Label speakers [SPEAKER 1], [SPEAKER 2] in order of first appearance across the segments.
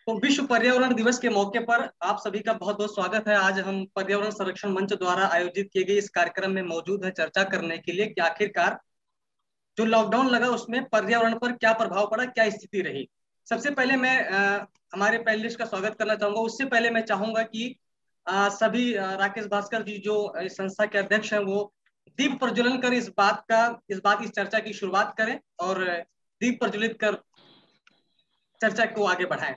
[SPEAKER 1] तो विश्व पर्यावरण दिवस के मौके पर आप सभी का बहुत बहुत स्वागत है। आज हम पर्यावरण संरक्षण मंच द्वारा आयोजित किए गए इस कार्यक्रम में मौजूद है चर्चा करने के लिए कि आखिरकार जो लॉकडाउन लगा उसमें पर्यावरण पर क्या प्रभाव पड़ा, क्या स्थिति रही। सबसे पहले मैं हमारे पैनलिस्ट का स्वागत करना चाहूंगा। उससे पहले मैं चाहूंगा कि सभी राकेश भास्कर जी जो इस संस्था के अध्यक्ष हैं वो दीप प्रज्वलन कर इस चर्चा की शुरुआत करें और दीप प्रज्वलित कर चर्चा को आगे बढ़ाएं।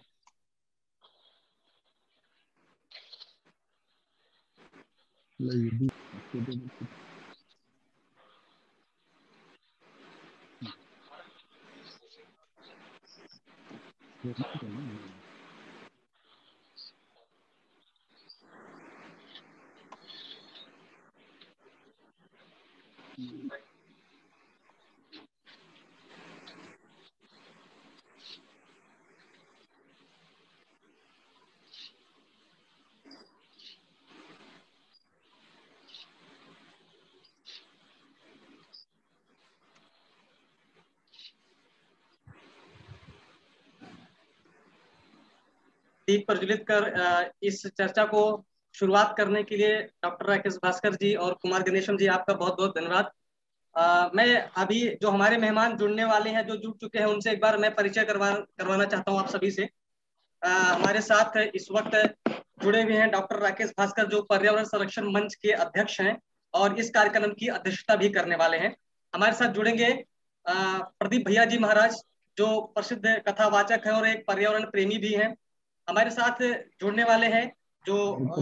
[SPEAKER 1] दीप प्रज्वलित कर इस चर्चा को शुरुआत करने के लिए डॉक्टर राकेश भास्कर जी और कुमार गणेशम जी आपका बहुत बहुत धन्यवाद। मैं अभी जो हमारे मेहमान जुड़ने वाले हैं, जो जुड़ चुके हैं, उनसे एक बार मैं परिचय करवाना चाहता हूं आप सभी से। हमारे साथ इस वक्त जुड़े हुए हैं डॉक्टर राकेश भास्कर जो पर्यावरण संरक्षण मंच के अध्यक्ष हैं और इस कार्यक्रम की अध्यक्षता भी करने वाले हैं। हमारे साथ जुड़ेंगे प्रदीप भैया जी महाराज जो प्रसिद्ध कथावाचक हैं और एक पर्यावरण प्रेमी भी हैं। हमारे साथ जुड़ने वाले हैं जो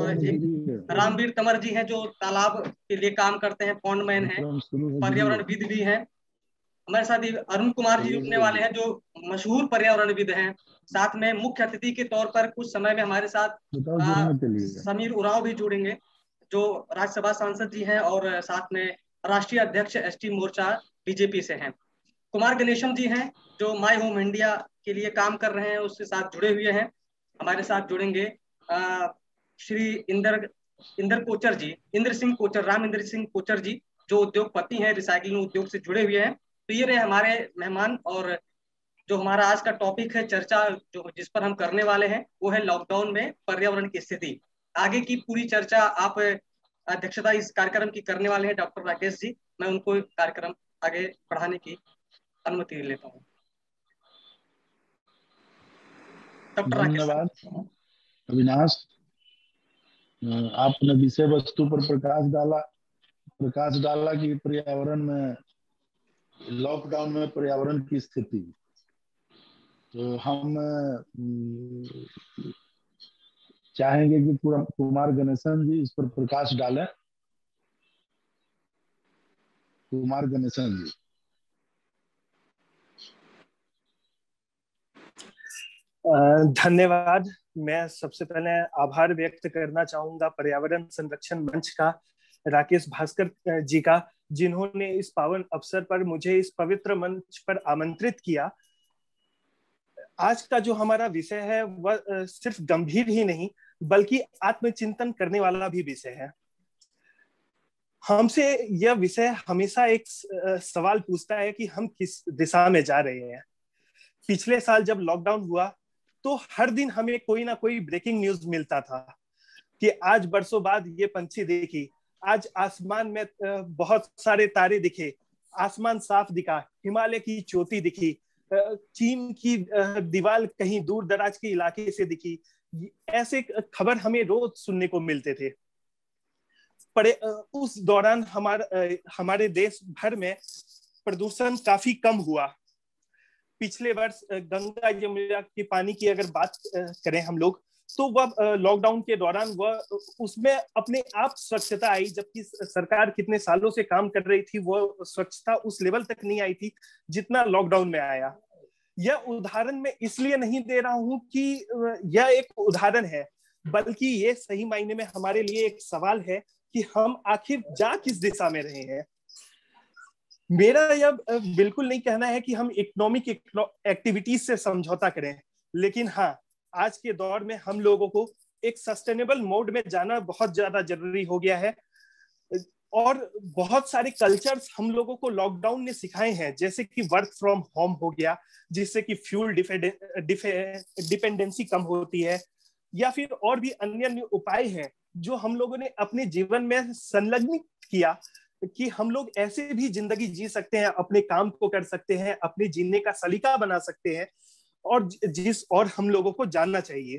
[SPEAKER 1] एक रामवीर तंवर जी हैं जो तालाब के लिए काम करते हैं, पॉन्ड मैन हैं, पर्यावरणविद भी हैं। हमारे साथ अरुण कुमार जी जुड़ने वाले हैं जो मशहूर पर्यावरणविद हैं। साथ में मुख्य अतिथि के तौर पर कुछ समय में हमारे साथ समीर उरांव भी जुड़ेंगे जो राज्यसभा सांसद जी हैं और साथ में राष्ट्रीय अध्यक्ष एसटी मोर्चा बीजेपी से हैं। कुमार गणेशम जी हैं जो माय होम इंडिया के लिए काम कर रहे हैं, उसके साथ जुड़े हुए हैं। हमारे साथ जुड़ेंगे श्री इंद्र कोचर जी, राम इंद्र सिंह कोचर जी जो उद्योगपति हैं, रिसाइकलिंग उद्योग से जुड़े हुए हैं। तो ये रहे हमारे मेहमान। और जो हमारा आज का टॉपिक है चर्चा जो जिस पर हम करने वाले हैं वो है लॉकडाउन में पर्यावरण की स्थिति। आगे की पूरी चर्चा आप अध्यक्षता इस कार्यक्रम की करने वाले हैं डॉक्टर राकेश जी। मैं उनको कार्यक्रम आगे बढ़ाने की अनुमति लेता हूँ। डॉक्टर राकेश।
[SPEAKER 2] धन्यवाद अविनाश, आपने विषय वस्तु पर प्रकाश डाला कि पर्यावरण में लॉकडाउन में पर्यावरण की स्थिति। तो हम चाहेंगे कि कुमार गणेशन जी इस पर प्रकाश डालें। कुमार गणेशन जी।
[SPEAKER 3] धन्यवाद। मैं सबसे पहले आभार व्यक्त करना चाहूंगा पर्यावरण संरक्षण मंच का, राकेश भास्कर जी का, जिन्होंने इस पावन अवसर पर मुझे इस पवित्र मंच पर आमंत्रित किया। आज का जो हमारा विषय है वह सिर्फ गंभीर ही नहीं बल्कि आत्मचिंतन करने वाला भी विषय है। हमसे यह विषय हमेशा एक सवाल पूछता है कि हम किस दिशा में जा रहे हैं। पिछले साल जब लॉकडाउन हुआ तो हर दिन हमें कोई ना कोई ब्रेकिंग न्यूज मिलता था कि आज बरसों बाद ये पंछी देखी, आज आसमान में बहुत सारे तारे दिखे, आसमान साफ दिखा, हिमालय की चोटी दिखी, चीन की दीवार कहीं दूर दराज के इलाके से दिखी। ऐसे खबर हमें रोज सुनने को मिलते थे। उस दौरान हमारे देश भर में प्रदूषण काफी कम हुआ। पिछले वर्ष गंगा यमुना के पानी की अगर बात करें हम लोग तो वह लॉकडाउन के दौरान वह उसमें अपने आप स्वच्छता आई, जबकि सरकार कितने सालों से काम कर रही थी वो स्वच्छता उस लेवल तक नहीं आई थी जितना लॉकडाउन में आया। यह उदाहरण मैं इसलिए नहीं दे रहा हूं कि यह एक उदाहरण है, बल्कि ये सही मायने में हमारे लिए एक सवाल है कि हम आखिर जा किस दिशा में रहे हैं। मेरा यह बिल्कुल नहीं कहना है कि हम इकोनॉमिक एक्टिविटीज से समझौता करें, लेकिन हाँ, आज के दौर में हम लोगों को एक सस्टेनेबल मोड में जाना बहुत ज्यादा जरूरी हो गया है। और बहुत सारे कल्चर्स हम लोगों को लॉकडाउन ने सिखाए हैं, जैसे कि वर्क फ्रॉम होम हो गया, जिससे कि फ्यूल डिपेंडेंसी कम होती है, या फिर और भी अन्य अन्य उपाय हैं जो हम लोगों ने अपने जीवन में संलग्न किया कि हम लोग ऐसे भी जिंदगी जी सकते हैं, अपने काम को कर सकते हैं, अपने जीने का सलीका बना सकते हैं, और हम लोगों को जानना चाहिए।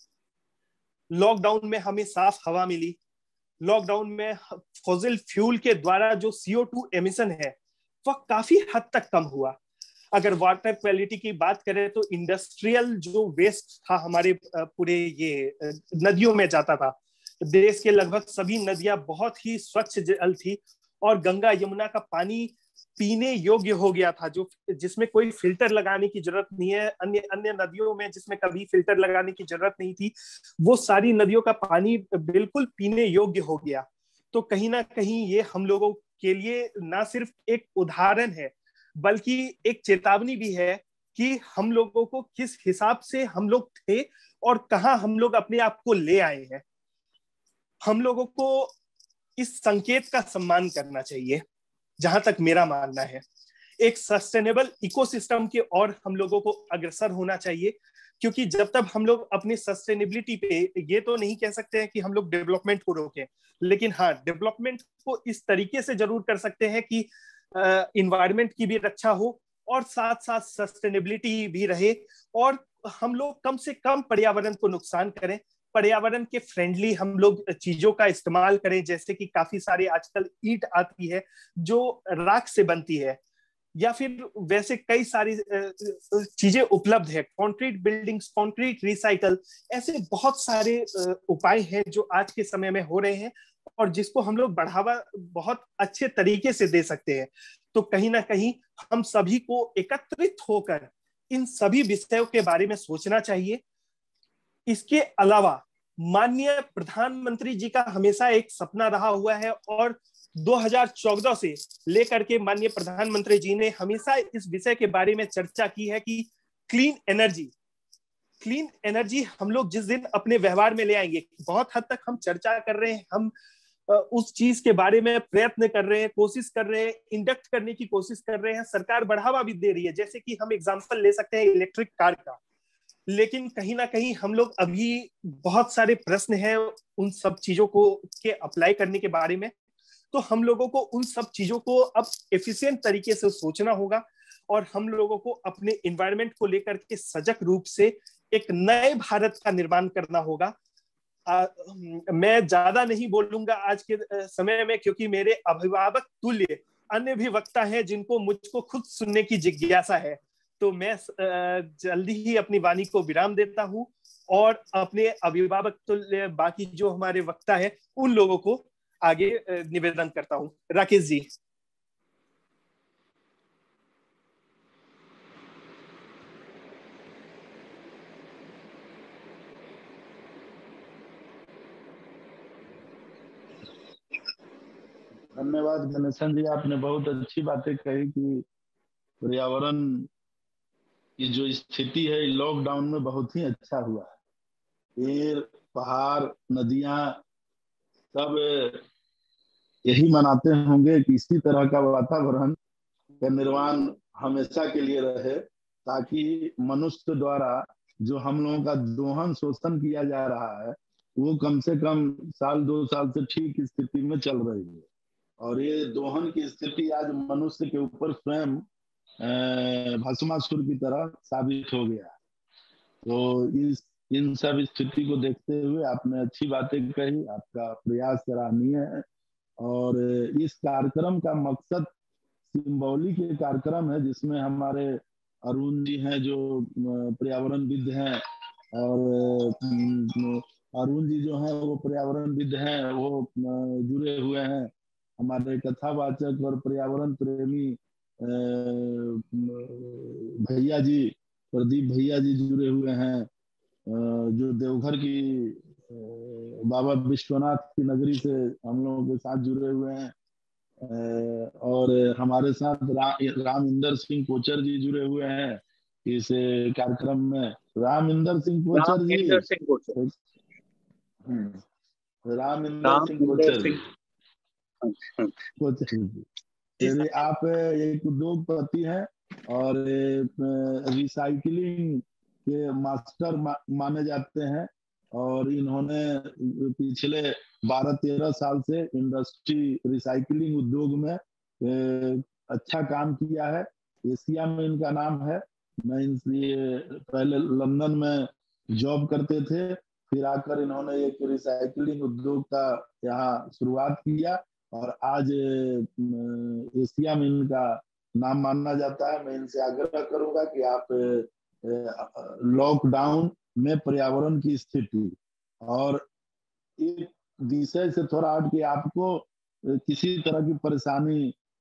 [SPEAKER 3] लॉकडाउन में हमें साफ हवा मिली, लॉकडाउन में फॉसिल फ्यूल के द्वारा जो CO2 एमिशन है वह काफी हद तक कम हुआ। अगर वाटर क्वालिटी की बात करें तो इंडस्ट्रियल जो वेस्ट था हमारे पूरे ये नदियों में जाता था, देश के लगभग सभी नदियां बहुत ही स्वच्छ जल थी, और गंगा यमुना का पानी पीने योग्य हो गया था, जो जिसमें कोई फिल्टर लगाने की जरूरत नहीं है। अन्य अन्य नदियों में जिसमें कभी फिल्टर लगाने की जरूरत नहीं थी, वो सारी नदियों का पानी बिल्कुल पीने योग्य हो गया। तो कहीं ना कहीं ये हम लोगों के लिए ना सिर्फ एक उदाहरण है, बल्कि एक चेतावनी भी है कि हम लोगों को किस हिसाब से हम लोग थे और कहां हम लोग अपने आप को ले आए हैं। हम लोगों को इस संकेत का सम्मान करना चाहिए, जहां तक मेरा मानना है। एक सस्टेनेबल इकोसिस्टम की ओर हम लोगों को अग्रसर होना चाहिए, क्योंकि जब तक हम लोग अपनी सस्टेनेबिलिटी पे, ये तो नहीं कह सकते हैं कि हम लोग डेवलपमेंट को रोकें, लेकिन हाँ, डेवलपमेंट को इस तरीके से जरूर कर सकते हैं कि इन्वायरमेंट की भी रक्षा हो और साथ साथ सस्टेनेबिलिटी भी रहे, और हम लोग कम से कम पर्यावरण को नुकसान करें, पर्यावरण के फ्रेंडली हम लोग चीजों का इस्तेमाल करें। जैसे कि काफी सारे आजकल ईंट आती है जो राख से बनती है, या फिर वैसे कई सारी चीजें उपलब्ध है, कंक्रीट बिल्डिंग्स, कंक्रीट रिसाइकल, ऐसे बहुत सारे उपाय हैं जो आज के समय में हो रहे हैं और जिसको हम लोग बढ़ावा बहुत अच्छे तरीके से दे सकते हैं। तो कहीं ना कहीं हम सभी को एकत्रित होकर इन सभी विषयों के बारे में सोचना चाहिए। इसके अलावा माननीय प्रधानमंत्री जी का हमेशा एक सपना रहा हुआ है, और 2014 से लेकर के माननीय प्रधानमंत्री जी ने हमेशा इस विषय के बारे में चर्चा की है कि क्लीन एनर्जी हम लोग जिस दिन अपने व्यवहार में ले आएंगे, बहुत हद तक हम चर्चा कर रहे हैं, हम उस चीज के बारे में प्रयत्न कर रहे हैं, कोशिश कर रहे हैं, इंडक्ट करने की कोशिश कर रहे हैं, सरकार बढ़ावा भी दे रही है। जैसे कि हम एग्जांपल ले सकते हैं इलेक्ट्रिक कार का, लेकिन कहीं ना कहीं हम लोग अभी बहुत सारे प्रश्न हैं उन सब चीजों को के अप्लाई करने के बारे में। तो हम लोगों को उन सब चीजों को अब एफिशिएंट तरीके से सोचना होगा, और हम लोगों को अपने एनवायरनमेंट को लेकर के सजग रूप से एक नए भारत का निर्माण करना होगा। मैं ज्यादा नहीं बोलूंगा आज के समय में, क्योंकि मेरे अभिभावक तुल्य अन्य भी वक्ता हैं जिनको मुझको खुद सुनने की जिज्ञासा है। तो मैं जल्दी ही अपनी वाणी को विराम देता हूं और अपने अभिभावक तुल्य बाकी जो हमारे वक्ता है उन लोगों को आगे निवेदन करता हूं। राकेश जी।
[SPEAKER 2] धन्यवाद गणेशन जी, आपने बहुत अच्छी बातें कही कि पर्यावरण की जो स्थिति है लॉकडाउन में बहुत ही अच्छा हुआ है। पेड़, पहाड़, नदियां सब यही मनाते होंगे कि इसी तरह का वातावरण का निर्माण हमेशा के लिए रहे, ताकि मनुष्य द्वारा जो हम लोगों का दोहन शोषण किया जा रहा है वो कम से कम साल 2 साल से ठीक स्थिति में चल रही है। और ये दोहन की स्थिति आज मनुष्य के ऊपर स्वयं भस्मासुर की तरह साबित हो गया। तो इन सब स्थिति को देखते हुए आपने अच्छी बातें कही, आपका प्रयास सराहनीय है। और इस कार्यक्रम का मकसद सिंबॉलिक एक कार्यक्रम है, जिसमें हमारे अरुण जी हैं जो पर्यावरणविद हैं, और अरुण जी जो हैं वो पर्यावरणविद हैं, वो जुड़े हुए हैं। हमारे कथावाचक और पर्यावरण प्रेमी भैया जी, प्रदीप भैया जी जुड़े हुए हैं, जो देवघर की बाबा विश्वनाथ की नगरी से हम लोगों के साथ जुड़े हुए हैं। और हमारे साथ राम इंदर सिंह कोचर जी जुड़े हुए हैं इस कार्यक्रम में। राम इंदर सिंह कोचर जी, राम इंदर सिंह कोचर जी, कोचर जी, यदि आप एक उद्योगपति हैं और रिसाइकलिंग के मास्टर माने जाते हैं, और इन्होंने पिछले 12-13 साल से इंडस्ट्री रिसाइकलिंग उद्योग में अच्छा काम किया है। एशिया में इनका नाम है। मैं इनसे पहले लंदन में जॉब करते थे, फिर आकर इन्होंने एक रिसाइकलिंग उद्योग का यहाँ शुरुआत किया, और आज एशिया में इनका नाम माना जाता है। मैं इनसे आग्रह करूंगा कि आप लॉकडाउन में पर्यावरण की स्थिति और एक विषय से थोड़ा हट के आपको किसी तरह की परेशानी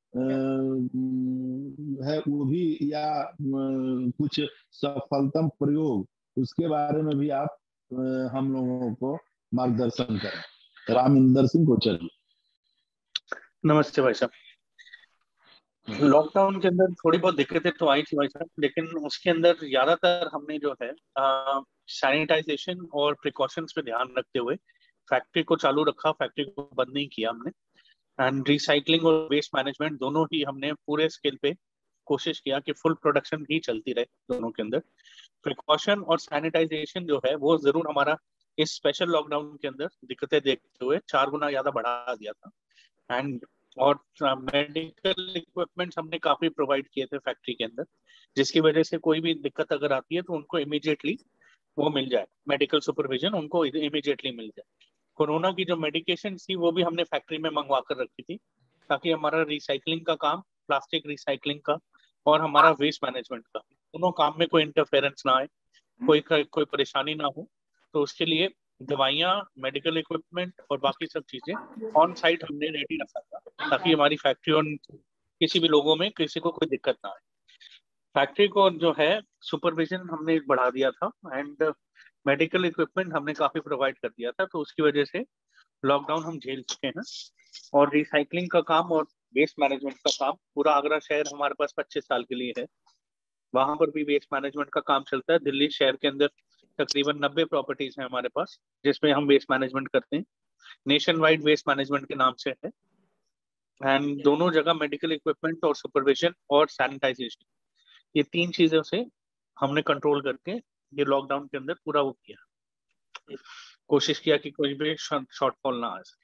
[SPEAKER 2] है वो भी, या कुछ सफलतम प्रयोग, उसके बारे में भी आप हम लोगों को मार्गदर्शन करें। रामिंदर सिंह कोचर जी।
[SPEAKER 4] नमस्ते भाई साहब। लॉकडाउन के अंदर थोड़ी बहुत दिक्कतें तो आई थी भाई साहब, लेकिन उसके अंदर ज्यादातर हमने जो है सैनिटाइजेशन और प्रिकॉशंस पे ध्यान रखते हुए फैक्ट्री को चालू रखा, फैक्ट्री को बंद नहीं किया हमने। एंड रिसाइकलिंग और वेस्ट मैनेजमेंट दोनों ही हमने पूरे स्केल पे कोशिश किया कि फुल प्रोडक्शन ही चलती रहे दोनों के अंदर। प्रिकॉशन और सैनिटाइजेशन जो है वो जरूर हमारा इस स्पेशल लॉकडाउन के अंदर दिक्कतें देखते हुए 4 गुना ज्यादा बढ़ा दिया था। एंड और मेडिकल इक्विपमेंट्स हमने काफी प्रोवाइड किए थे फैक्ट्री के अंदर, जिसकी वजह से कोई भी दिक्कत अगर आती है तो उनको इमीडिएटली वो मिल जाए, मेडिकल सुपरविजन उनको इमीडिएटली मिल जाए। कोरोना की जो मेडिकेशन थी वो भी हमने फैक्ट्री में मंगवा कर रखी थी, ताकि हमारा रिसाइकलिंग का काम, प्लास्टिक रिसाइकलिंग का और हमारा वेस्ट मैनेजमेंट का, दोनों काम में कोई इंटरफेरेंस ना आए, कोई परेशानी ना हो। तो उसके लिए दवाइयाँ, मेडिकल इक्विपमेंट और बाकी सब चीजें ऑन साइट हमने रेडी रखा था, ताकि हमारी फैक्ट्री और किसी भी लोगों में किसी को कोई दिक्कत ना आए। फैक्ट्री को जो है सुपरविजन हमने बढ़ा दिया था, एंड मेडिकल इक्विपमेंट हमने काफी प्रोवाइड कर दिया था। तो उसकी वजह से लॉकडाउन हम झेल चुके हैं। और रिसाइकलिंग का काम और वेस्ट मैनेजमेंट का काम, पूरा आगरा शहर हमारे पास 25 साल के लिए है, वहां पर भी वेस्ट मैनेजमेंट का काम चलता है। दिल्ली शहर के अंदर तकरीबन 90 प्रॉपर्टीज हैं हमारे पास जिसमें हम वेस्ट मैनेजमेंट करते हैं। नेशन वाइड वेस्ट मैनेजमेंट के नाम से है। एंड दोनों जगह मेडिकल इक्विपमेंट और सुपरविजन और सैनिटाइजेशन, ये 3 चीजों से हमने कंट्रोल करके ये लॉकडाउन के अंदर पूरा वो किया, कोशिश किया कि कोई भी शॉर्टफॉल ना आ सके।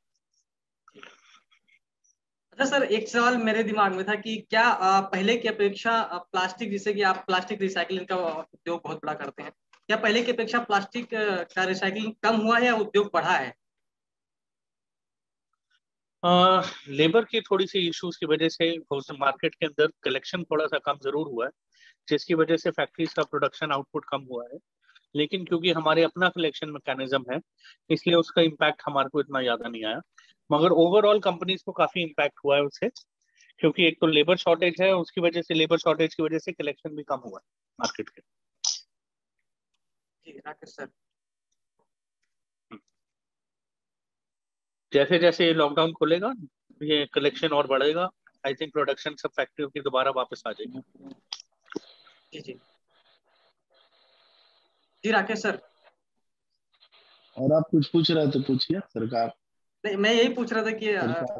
[SPEAKER 1] अच्छा सर, एक सवाल मेरे दिमाग में था कि क्या पहले की अपेक्षा प्लास्टिक, जैसे कि आप प्लास्टिक रिसाइकलिंग का उद्योग बहुत बड़ा करते हैं, क्या पहले की अपेक्षा प्लास्टिक का रिसाइकलिंग कम हुआ है या उद्योग बढ़ा है?
[SPEAKER 4] लेबर की थोड़ी सी इश्यूज की वजह से मार्केट के अंदर कलेक्शन थोड़ा सा कम जरूर हुआ है, जिसकी वजह से फैक्ट्रीज का प्रोडक्शन आउटपुट कम हुआ है। लेकिन क्योंकि हमारे अपना कलेक्शन मैकेनिज्म है, इसलिए उसका इम्पैक्ट हमारे को इतना ज्यादा नहीं आया। मगर ओवरऑल कंपनीज को काफी इम्पैक्ट हुआ है उससे, क्योंकि एक तो लेबर शॉर्टेज है, उसकी वजह से, लेबर शॉर्टेज की वजह से कलेक्शन भी कम हुआ है मार्केट के।
[SPEAKER 1] जी राकेश सर।
[SPEAKER 4] जैसे जैसे ये लॉकडाउन खुलेगा ये कलेक्शन और बढ़ेगा। आई थिंक प्रोडक्शन सब फैक्ट्रियों की दोबारा वापस आ जाएगी।
[SPEAKER 1] जी जी जी राकेश सर।
[SPEAKER 2] और आप कुछ पूछ रहे थे, पूछिए। सरकार,
[SPEAKER 1] नहीं, मैं यही पूछ रहा था कि
[SPEAKER 2] सरकार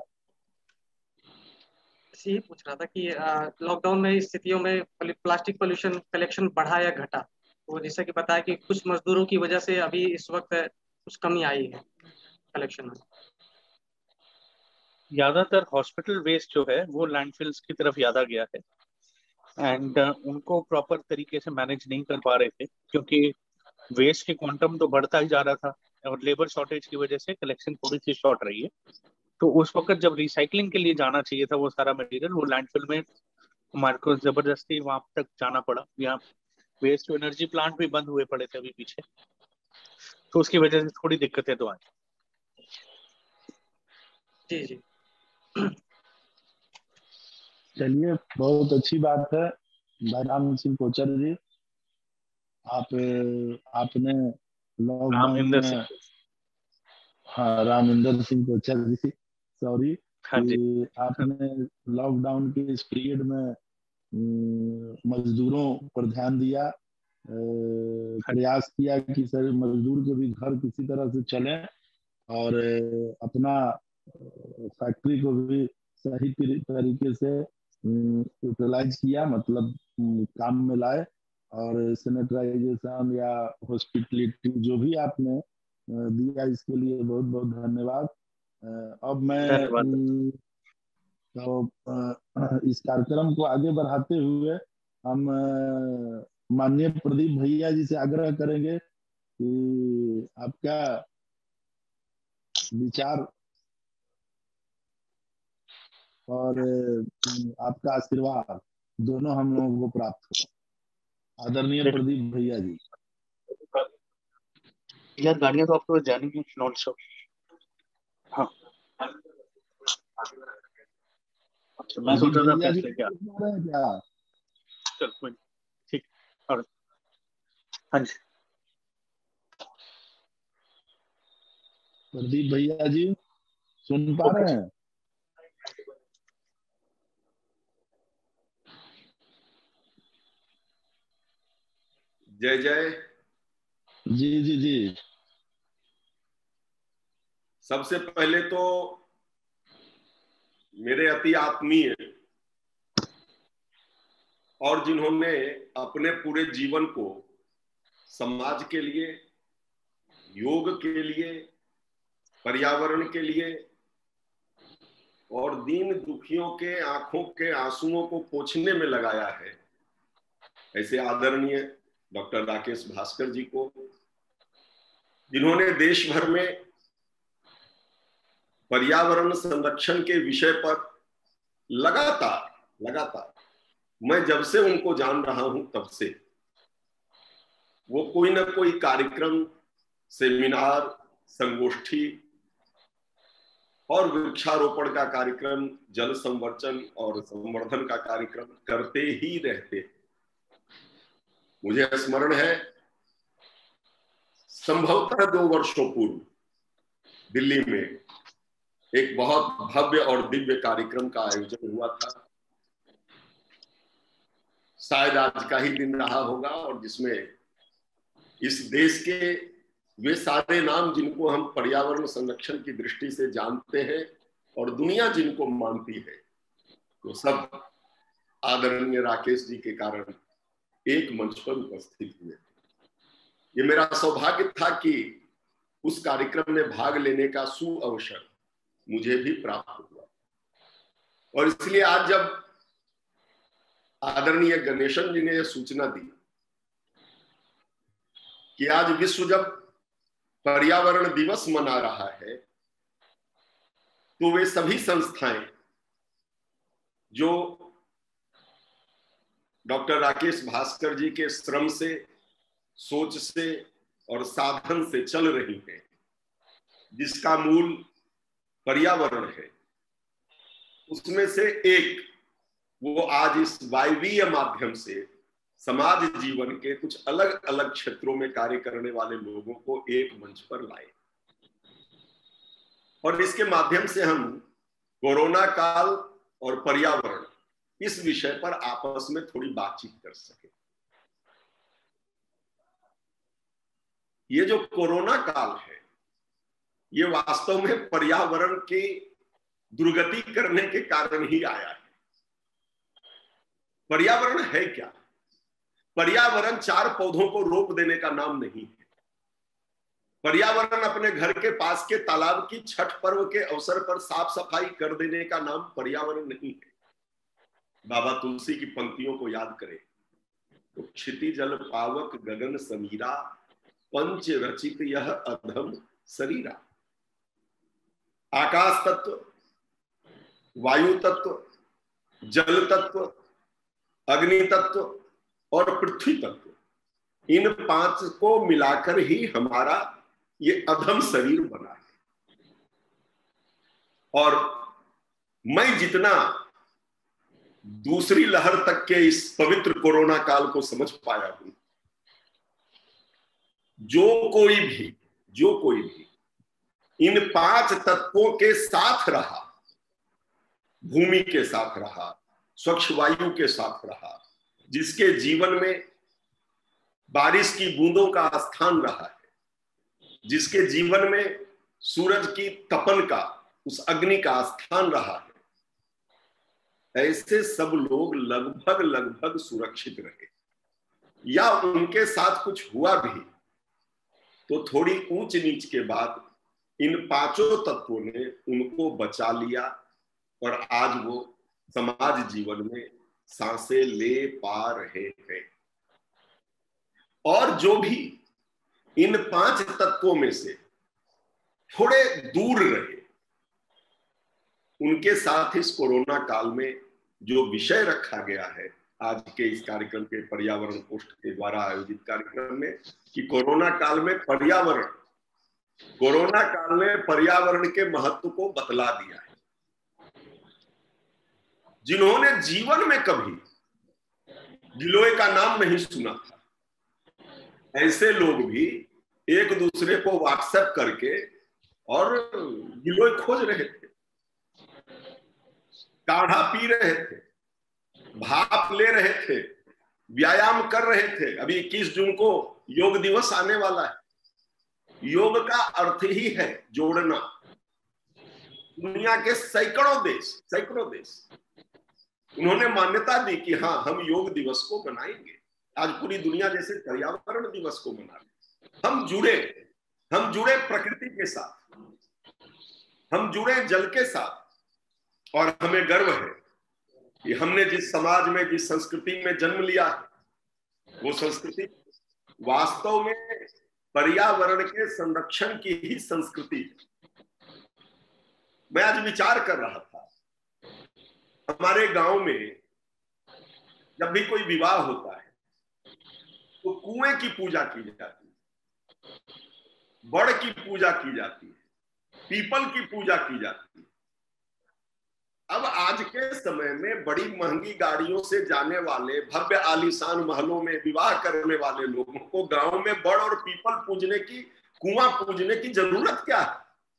[SPEAKER 1] यही पूछ रहा था कि लॉकडाउन में स्थितियों में प्लास्टिक पोल्यूशन कलेक्शन बढ़ा या घटा? तो जैसा कि बताया कि कुछ मजदूरों की वजह से अभी इस वक्त कुछ कमी आई है कलेक्शन में।
[SPEAKER 4] ज्यादातर हॉस्पिटल वेस्ट जो है वो लैंडफिल्स की तरफ ज्यादा गया है, एंड उनको प्रॉपर तरीके से मैनेज नहीं कर पा रहे थे, क्योंकि वेस्ट की क्वांटम तो बढ़ता ही जा रहा था और लेबर शॉर्टेज की वजह से कलेक्शन थोड़ी सी शॉर्ट रही है। तो उस वक्त जब रिसाइकलिंग के लिए जाना चाहिए था वो सारा मटेरियल, वो लैंडफिल में हमारे को जबरदस्ती वहां तक जाना पड़ा। यहाँ वेस्ट टू एनर्जी प्लांट भी बंद हुए पड़े थे अभी पीछे, तो उसकी वजह से थोड़ी दिक्कतें तो आई।
[SPEAKER 1] जी जी
[SPEAKER 2] चलिए, बहुत अच्छी बात है भाई राम सिंह कोचर जी। आप आपने लॉकडाउन
[SPEAKER 4] रामिंदर
[SPEAKER 2] में,
[SPEAKER 4] सिंह।
[SPEAKER 2] हाँ, रामिंदर सिंह कोचर जी, सॉरी,
[SPEAKER 4] हाँ जी।
[SPEAKER 2] कि आपने लॉकडाउन के इस पीरियड में मजदूरों पर ध्यान दिया,
[SPEAKER 4] हाँ जी।
[SPEAKER 2] प्रयास किया कि सर मजदूर के भी घर किसी तरह से चलें, और अपना फैक्ट्री को भी सही तरीके से यूटिलाइज किया, मतलब काम में लाए। और सैनिटाइजेशन या हॉस्पिटलिटी जो भी आपने दिया, इसके लिए बहुत बहुत धन्यवाद। अब मैं तो इस कार्यक्रम को आगे बढ़ाते हुए हम माननीय प्रदीप भैया जी से आग्रह करेंगे कि आपका विचार और आपका आशीर्वाद दोनों हम लोगों को प्राप्त हो। आदरणीय प्रदीप भैया जी।
[SPEAKER 4] यार गाड़ियां तो आपको जानी है नॉन स्टॉप। हाँ अच्छा, मैं सोच रहा था फैसले क्या चल कोई ठीक। और हाँ जी
[SPEAKER 2] प्रदीप भैया जी सुन पा रहे हैं?
[SPEAKER 5] जय जय।
[SPEAKER 2] जी जी जी।
[SPEAKER 5] सबसे पहले तो मेरे अति आत्मीय और जिन्होंने अपने पूरे जीवन को समाज के लिए, योग के लिए, पर्यावरण के लिए और दीन दुखियों के आंखों के आंसुओं को पोंछने में लगाया है, ऐसे आदरणीय डॉक्टर राकेश भास्कर जी को, जिन्होंने देश भर में पर्यावरण संरक्षण के विषय पर लगातार मैं जब से उनको जान रहा हूं तब से वो कोई ना कोई कार्यक्रम, सेमिनार, संगोष्ठी और वृक्षारोपण का कार्यक्रम, जल संवर्धन और संवर्धन का कार्यक्रम करते ही रहते। मुझे स्मरण है संभवतः 2 वर्षों पूर्व दिल्ली में एक बहुत भव्य और दिव्य कार्यक्रम का आयोजन हुआ था, शायद आज का ही दिन रहा होगा, और जिसमें इस देश के वे सारे नाम जिनको हम पर्यावरण संरक्षण की दृष्टि से जानते हैं और दुनिया जिनको मानती है, वो सब आदरणीय राकेश जी के कारण एक मंच पर उपस्थित हुए। ये मेरा सौभाग्य था कि उस कार्यक्रम में भाग लेने का सुअवसर मुझे भी प्राप्त हुआ, और इसलिए आज जब आदरणीय गणेशन जी ने यह सूचना दी कि आज विश्व जब पर्यावरण दिवस मना रहा है, तो वे सभी संस्थाएं जो डॉक्टर राकेश भास्कर जी के श्रम से, सोच से और साधन से चल रही हैं, जिसका मूल पर्यावरण है, उसमें से एक वो आज इस वायवीय माध्यम से समाज जीवन के कुछ अलग अलग क्षेत्रों में कार्य करने वाले लोगों को एक मंच पर लाए, और इसके माध्यम से हम कोरोना काल और पर्यावरण इस विषय पर आपस में थोड़ी बातचीत कर सके। ये जो कोरोना काल है, ये वास्तव में पर्यावरण की दुर्गति करने के कारण ही आया है। पर्यावरण है क्या? पर्यावरण 4 पौधों को रोप देने का नाम नहीं है। पर्यावरण अपने घर के पास के तालाब की छठ पर्व के अवसर पर साफ सफाई कर देने का नाम पर्यावरण नहीं है। बाबा तुलसी की पंक्तियों को याद करें तो क्षिति जल पावक गगन समीरा, पंच रचित यह अधम शरीरा। आकाश तत्व, वायु तत्व, जल तत्व, अग्नि तत्व और पृथ्वी तत्व, इन 5 को मिलाकर ही हमारा ये अधम शरीर बना है। और मैं जितना दूसरी लहर तक के इस पवित्र कोरोना काल को समझ पाया हूं, जो कोई भी इन 5 तत्वों के साथ रहा, भूमि के साथ रहा, स्वच्छ वायु के साथ रहा, जिसके जीवन में बारिश की बूंदों का स्थान रहा है, जिसके जीवन में सूरज की तपन का उस अग्नि का स्थान रहा है, ऐसे सब लोग लगभग लगभग सुरक्षित रहे, या उनके साथ कुछ हुआ भी तो थोड़ी ऊंच नीच के बाद इन पांचों तत्वों ने उनको बचा लिया और आज वो समाज जीवन में सांसें ले पा रहे हैं। और जो भी इन पांच तत्वों में से थोड़े दूर रहे, उनके साथ इस कोरोना काल में जो विषय रखा गया है आज के इस कार्यक्रम के पर्यावरण पोस्ट के द्वारा आयोजित कार्यक्रम में, कि कोरोना काल में पर्यावरण, कोरोना काल में पर्यावरण के महत्व को बतला दिया है। जिन्होंने जीवन में कभी गिलोय का नाम नहीं सुना था, ऐसे लोग भी एक दूसरे को व्हाट्सएप करके और गिलोय खोज रहे थे, काढ़ा पी रहे थे, भाप ले रहे थे, व्यायाम कर रहे थे। अभी 21 जून को योग दिवस आने वाला है। योग का अर्थ ही है जोड़ना। दुनिया के सैकड़ों देश उन्होंने मान्यता दी कि हाँ, हम योग दिवस को मनाएंगे। आज पूरी दुनिया जैसे पर्यावरण दिवस को मना रहे। हम जुड़े प्रकृति के साथ, हम जुड़े जल के साथ, और हमें गर्व है कि हमने जिस समाज में, जिस संस्कृति में जन्म लिया है, वो संस्कृति वास्तव में पर्यावरण के संरक्षण की ही संस्कृति है। मैं आज विचार कर रहा था, हमारे गांव में जब भी कोई विवाह होता है तो कुएं की पूजा की जाती है, बड़ की पूजा की जाती है, पीपल की पूजा की जाती है। अब आज के समय में बड़ी महंगी गाड़ियों से जाने वाले, भव्य आलीशान महलों में विवाह करने वाले लोगों को गांव में बड़ और पीपल पूजने की, कुआं पूजने की जरूरत क्या है?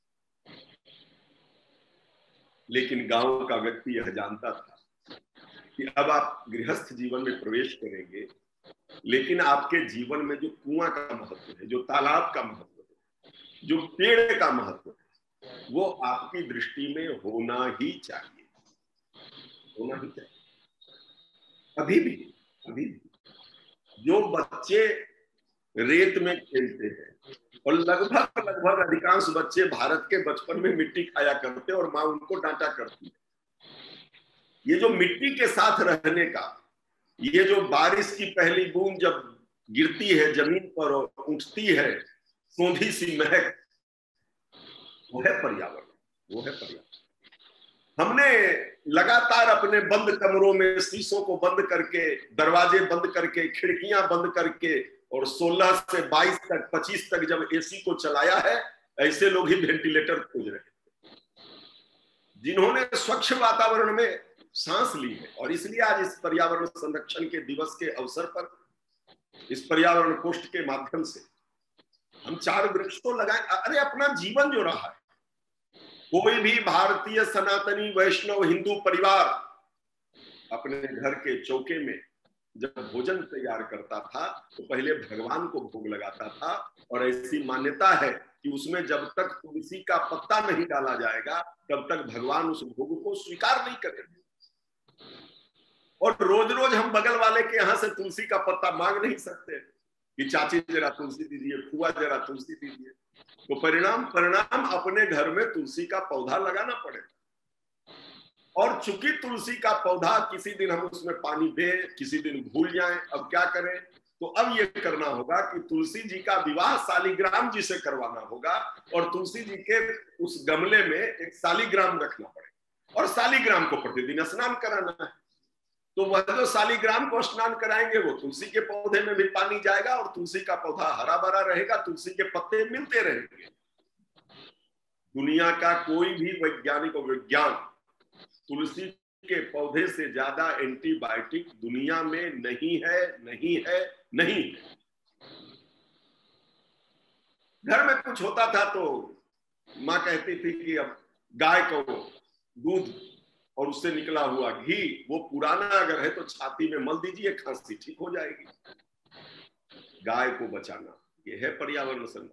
[SPEAKER 5] लेकिन गांव का व्यक्ति यह जानता था कि अब आप गृहस्थ जीवन में प्रवेश करेंगे, लेकिन आपके जीवन में जो कुआं का महत्व है, जो तालाब का महत्व है, जो पेड़ का महत्व है, वो आपकी दृष्टि में होना ही चाहिए, होना ही चाहिए। अभी भी जो बच्चे रेत में खेलते हैं, और लगभग अधिकांश बच्चे भारत के बचपन में मिट्टी खाया करते और माँ उनको डांटा करती है। ये जो मिट्टी के साथ रहने का, ये जो बारिश की पहली बूंद जब गिरती है जमीन पर और उठती है सोंधी सी महक, वो है पर्यावरण, वो है पर्यावरण। हमने लगातार अपने बंद कमरों में शीशों को बंद करके, दरवाजे बंद करके, खिड़कियां बंद करके, और 16 से 22 तक, 25 तक जब एसी को चलाया है, ऐसे लोग ही वेंटिलेटर खोज रहे थे जिन्होंने स्वच्छ वातावरण में सांस ली है। और इसलिए आज इस पर्यावरण संरक्षण के दिवस के अवसर पर इस पर्यावरण पोस्ट के माध्यम से हम 4 वृक्ष तो लगाएं। अरे अपना जीवन जो रहा है, कोई भी भारतीय सनातनी वैष्णव हिंदू परिवार अपने घर के चौके में जब भोजन तैयार करता था तो पहले भगवान को भोग लगाता था, और ऐसी मान्यता है कि उसमें जब तक तुलसी का पत्ता नहीं डाला जाएगा तब तक भगवान उस भोग को स्वीकार नहीं करेंगे। और रोज रोज हम बगल वाले के यहाँ से तुलसी का पत्ता मांग नहीं सकते कि चाची जरा तुलसी दीजिए, फुआ जरा तुलसी दीजिए। तो परिणाम अपने घर में तुलसी का पौधा लगाना पड़ेगा। और चूंकि तुलसी का पौधा किसी दिन हम उसमें पानी दें, किसी दिन भूल जाएं, अब क्या करें? तो अब ये करना होगा कि तुलसी जी का विवाह शालिग्राम जी से करवाना होगा, और तुलसी जी के उस गमले में एक शालिग्राम रखना पड़ेगा, और शालिग्राम को प्रतिदिन स्नान कराना है। तो वह जो शालिग्राम को स्नान कराएंगे वो तुलसी के पौधे में भी पानी जाएगा, और तुलसी का पौधा हरा भरा रहेगा, तुलसी के पत्ते मिलते रहेंगे। दुनिया का कोई भी वैज्ञानिक और विज्ञान तुलसी के पौधे से ज्यादा एंटीबायोटिक दुनिया में नहीं है, नहीं है, नहीं है। घर में कुछ होता था तो माँ कहती थी कि अब गाय को दूध और उससे निकला हुआ घी, वो पुराना अगर है तो छाती में मल दीजिए, खांसी ठीक हो जाएगी। गाय को बचाना, ये है पर्यावरण संरक्षण।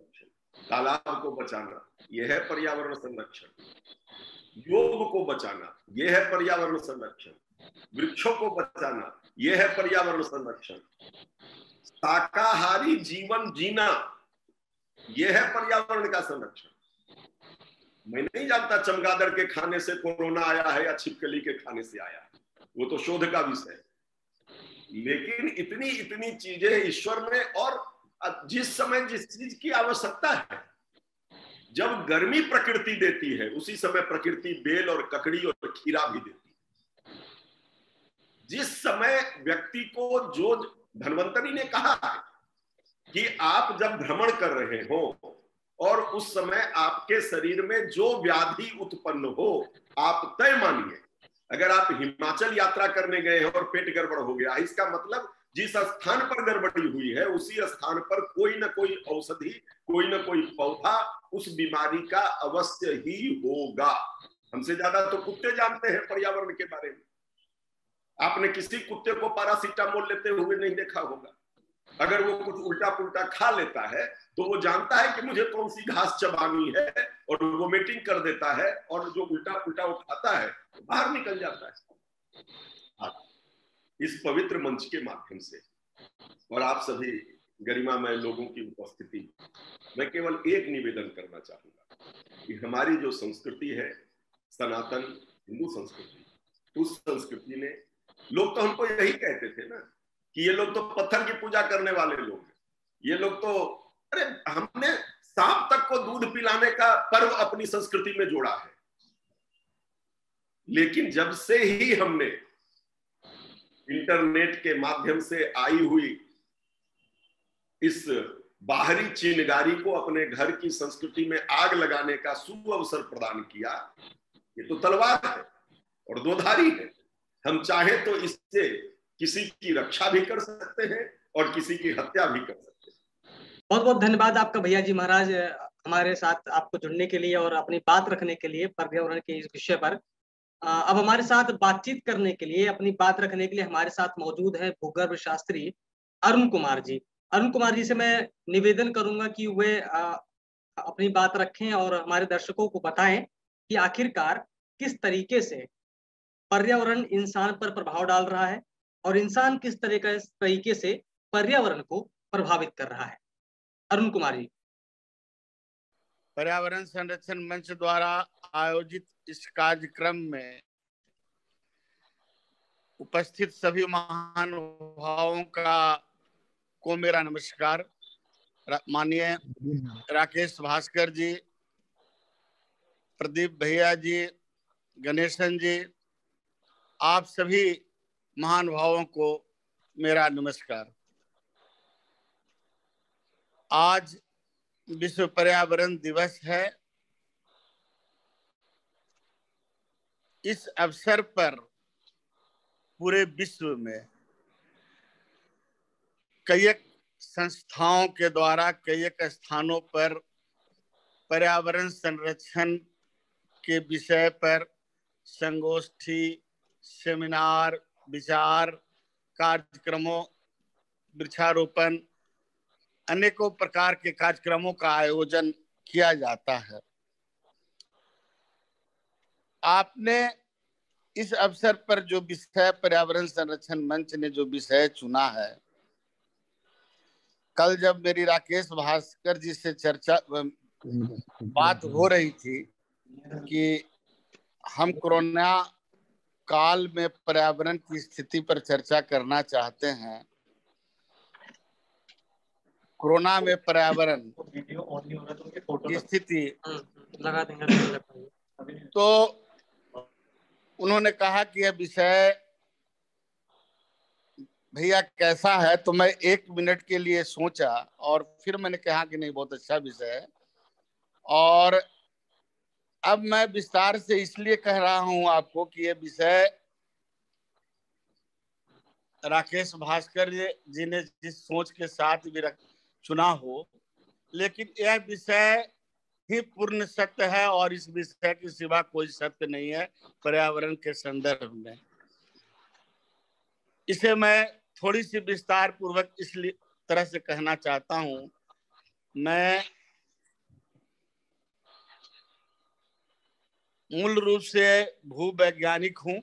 [SPEAKER 5] तालाब को बचाना यह है पर्यावरण संरक्षण, योग को बचाना यह है पर्यावरण संरक्षण, वृक्षों को बचाना यह है पर्यावरण संरक्षण, शाकाहारी जीवन जीना यह है पर्यावरण का संरक्षण। मैं नहीं जानता चमगादड़ के खाने से कोरोना आया है या छिपकली के खाने से आया है, वो तो शोध का विषय है। लेकिन इतनी इतनी चीजें ईश्वर ने, और जिस समय जिस चीज की आवश्यकता है, जब गर्मी प्रकृति देती है उसी समय प्रकृति बेल और ककड़ी और खीरा भी देती है। जिस समय व्यक्ति को, जो धन्वंतरी ने कहा है कि आप जब भ्रमण कर रहे हो और उस समय आपके शरीर में जो व्याधि उत्पन्न हो, आप तय मानिए, अगर आप हिमाचल यात्रा करने गए हैं और पेट गड़बड़ हो गया, इसका मतलब जिस स्थान पर गड़बड़ी हुई है उसी स्थान पर कोई ना कोई औषधि, कोई ना कोई पौधा उस बीमारी का अवश्य ही होगा। हमसे ज्यादा तो कुत्ते जानते हैं पर्यावरण के बारे में। आपने किसी कुत्ते को पैरासीटामोल लेते हुए नहीं देखा होगा। अगर वो कुछ उल्टा पुल्टा खा लेता है तो वो जानता है कि मुझे कौन सी घास चबानी है और वो मीटिंग कर देता है, और जो उल्टा पुल्टा वो खाता है बाहर निकल जाता है। इस पवित्र मंच के माध्यम से और आप सभी गरिमामय लोगों की उपस्थिति, मैं केवल एक निवेदन करना चाहूंगा कि हमारी जो संस्कृति है, सनातन हिंदू संस्कृति, उस संस्कृति ने, लोग तो हमको यही कहते थे ना कि ये लोग तो पत्थर की पूजा करने वाले लोग हैं, ये लोग तो, अरे हमने सांप तक को दूध पिलाने का पर्व अपनी संस्कृति में जोड़ा है। लेकिन जब से ही हमने इंटरनेट के माध्यम से आई हुई इस बाहरी चिनगारी को अपने घर की संस्कृति में आग लगाने का सुअवसर प्रदान किया, ये तो तलवार है और दोधारी है। हम चाहे तो इससे किसी की रक्षा भी कर सकते हैं और किसी की हत्या भी कर सकते हैं।
[SPEAKER 1] बहुत बहुत धन्यवाद आपका भैया जी महाराज, हमारे साथ आपको जुड़ने के लिए और अपनी बात रखने के लिए पर्यावरण के इस विषय पर। अब हमारे साथ बातचीत करने के लिए, अपनी बात रखने के लिए हमारे साथ मौजूद है भूगर्भ शास्त्री अरुण कुमार जी। अरुण कुमार जी से मैं निवेदन करूंगा कि वे अपनी बात रखें और हमारे दर्शकों को बताएं कि आखिरकार किस तरीके से पर्यावरण इंसान पर प्रभाव डाल रहा है और इंसान किस तरीके से पर्यावरण को प्रभावित कर रहा है। अरुण कुमार जी।
[SPEAKER 6] पर्यावरण संरक्षण मंच द्वारा आयोजित इस कार्यक्रम में उपस्थित सभी महानुभावों को मेरा नमस्कार। माननीय राकेश भास्कर जी, प्रदीप भैया जी, गणेशन जी, आप सभी महानुभावों को मेरा नमस्कार। आज विश्व पर्यावरण दिवस है। इस अवसर पर पूरे विश्व में कई संस्थाओं के द्वारा कई स्थानों पर पर्यावरण संरक्षण के विषय पर संगोष्ठी, सेमिनार, विचार, कार्यक्रमों, वृक्षारोपण, अनेकों प्रकार के कार्यक्रमों का आयोजन किया जाता है। आपने इस अवसर पर जो विषय पर्यावरण संरक्षण मंच ने जो विषय चुना है, कल जब मेरी राकेश भास्कर जी से बात हो रही थी कि हम कोरोना काल में पर्यावरण की स्थिति पर चर्चा करना चाहते हैं। कोरोना में पर्यावरण की स्थिति, तो उन्होंने कहा कि यह विषय भैया कैसा है, तो मैं 1 मिनट के लिए सोचा और फिर मैंने कहा कि नहीं, बहुत अच्छा विषय है। और अब मैं विस्तार से इसलिए कह रहा हूं आपको कि यह विषय राकेश भास्कर जी ने जिस सोच के साथ भी चुना हो, लेकिन यह विषय ही पूर्ण सत्य है और इस विषय के सिवा कोई सत्य नहीं है पर्यावरण के संदर्भ में। इसे मैं थोड़ी सी विस्तार पूर्वक इसलिए तरह से कहना चाहता हूं। मैं मूल रूप से भूवैज्ञानिक हूँ।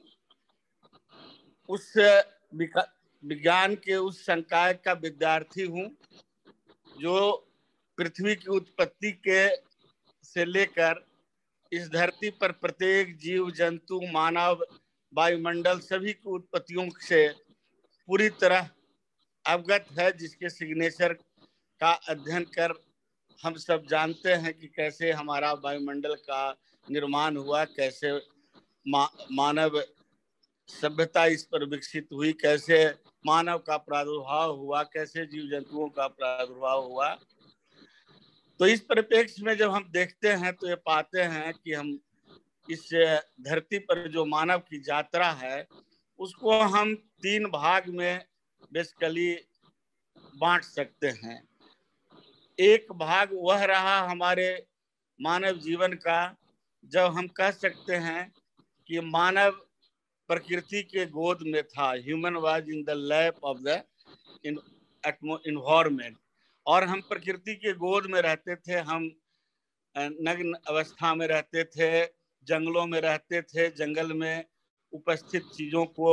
[SPEAKER 6] उस विज्ञान के उस संकाय का विद्यार्थी हूँ जो पृथ्वी की उत्पत्ति के से लेकर इस धरती पर प्रत्येक जीव जंतु, मानव, वायुमंडल सभी की उत्पत्तियों से पूरी तरह अवगत है, जिसके सिग्नेचर का अध्ययन कर हम सब जानते हैं कि कैसे हमारा वायुमंडल का निर्माण हुआ, कैसे मानव सभ्यता इस पर विकसित हुई, कैसे मानव का प्रादुर्भाव हुआ, कैसे जीव जंतुओं का प्रादुर्भाव हुआ। तो इस परिप्रेक्ष्य में जब हम देखते हैं तो ये पाते हैं कि हम इस धरती पर जो मानव की यात्रा है उसको हम 3 भाग में बेसिकली बांट सकते हैं। एक भाग वह रहा हमारे मानव जीवन का जब हम कह सकते हैं कि मानव प्रकृति के गोद में था, human was in the lap of the environment, और हम प्रकृति के गोद में रहते थे, हम नग्न अवस्था में रहते थे, जंगलों में रहते थे, जंगल में उपस्थित चीजों को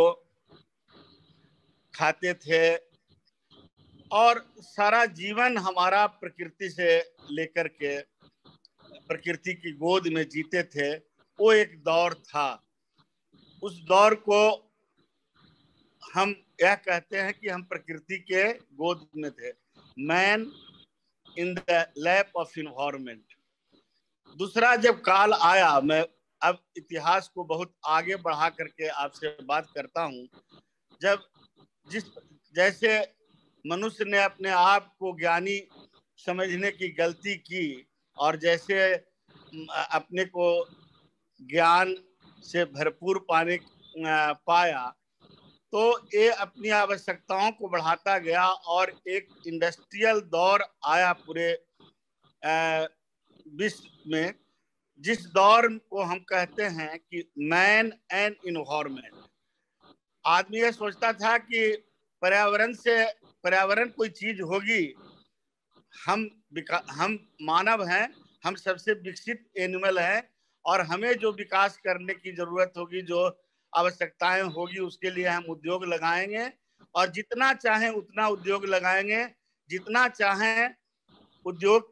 [SPEAKER 6] खाते थे और सारा जीवन हमारा प्रकृति से लेकर के प्रकृति की गोद में जीते थे। वो एक दौर था। उस दौर को हम यह कहते हैं कि हम प्रकृति के गोद में थे, man in the lap of environment. दूसरा जब काल आया, मैं अब इतिहास को बहुत आगे बढ़ा करके आपसे बात करता हूँ, जब जैसे मनुष्य ने अपने आप को ज्ञानी समझने की गलती की और जैसे अपने को ज्ञान से भरपूर पाया तो ये अपनी आवश्यकताओं को बढ़ाता गया और एक इंडस्ट्रियल दौर आया पूरे विश्व में, जिस दौर को हम कहते हैं कि मैन एंड एनवायरनमेंट। आदमी ये सोचता था कि पर्यावरण कोई चीज होगी, हम मानव हैं, हम सबसे विकसित एनिमल हैं और हमें जो विकास करने की जरूरत होगी, जो आवश्यकताएं होगी, उसके लिए हम उद्योग लगाएंगे और जितना चाहें उतना उद्योग लगाएंगे, जितना चाहें उद्योग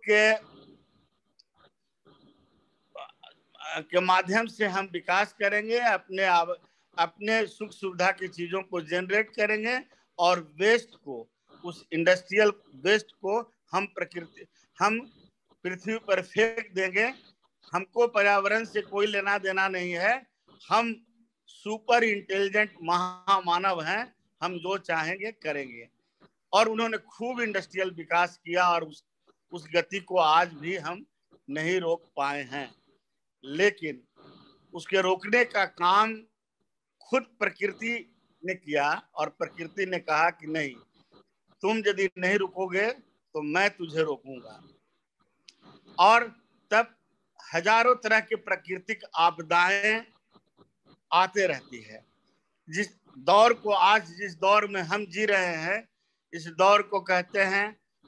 [SPEAKER 6] के माध्यम से हम विकास करेंगे, अपने सुख सुविधा की चीजों को जनरेट करेंगे और वेस्ट को, उस इंडस्ट्रियल वेस्ट को हम पृथ्वी पर फेंक देंगे। हमको पर्यावरण से कोई लेना देना नहीं है, हम सुपर इंटेलिजेंट महामानव हैं, हम जो चाहेंगे करेंगे। और उन्होंने खूब इंडस्ट्रियल विकास किया और उस गति को आज भी हम नहीं रोक पाए हैं। लेकिन उसके रोकने का काम खुद प्रकृति ने किया और प्रकृति ने कहा कि नहीं, तुम यदि नहीं रुकोगे तो मैं तुझे रोकूंगा। और तब हजारों तरह के प्राकृतिक आपदाएं आते रहती है। जिस दौर में हम जी रहे हैं, इस दौर को कहते हैं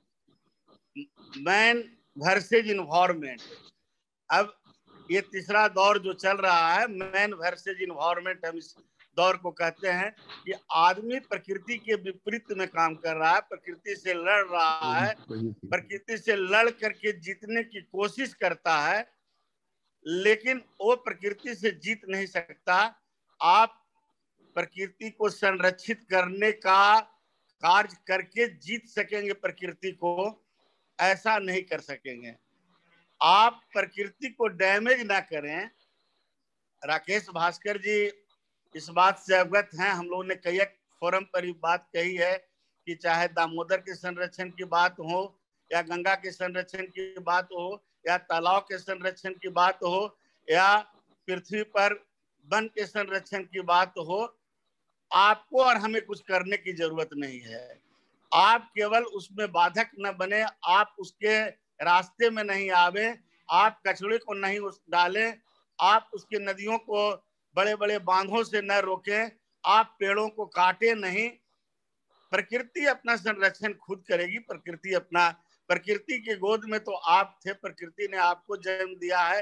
[SPEAKER 6] मैन वर्सेज एनवायरनमेंट। अब ये तीसरा दौर जो चल रहा है, मैन वर्सेज एनवायरनमेंट, हम इस दौर को कहते हैं कि आदमी प्रकृति के विपरीत में काम कर रहा है, प्रकृति से लड़ रहा है, प्रकृति से लड़ करके जीतने की कोशिश करता है, लेकिन वो प्रकृति से जीत नहीं सकता। आप प्रकृति को संरक्षित करने का कार्य करके जीत सकेंगे प्रकृति को, ऐसा नहीं कर सकेंगे। आप प्रकृति को डैमेज ना करें। राकेश भास्कर जी इस बात से अवगत हैं। हम लोगों ने कई फोरम पर बात कही है कि चाहे दामोदर के संरक्षण की बात हो या गंगा के संरक्षण की बात हो या तालाब के संरक्षण की बात हो या पृथ्वी पर वन के संरक्षण की बात हो, आपको और हमें कुछ करने की जरूरत नहीं है। आप केवल उसमें बाधक न बने, आप उसके रास्ते में नहीं आवे, आप कचरे को नहीं डालें, आप उसके नदियों को बड़े बड़े बांधों से न रोकें, आप पेड़ों को काटे नहीं। प्रकृति अपना संरक्षण खुद करेगी। प्रकृति के गोद में तो आप थे, प्रकृति ने आपको जन्म दिया है,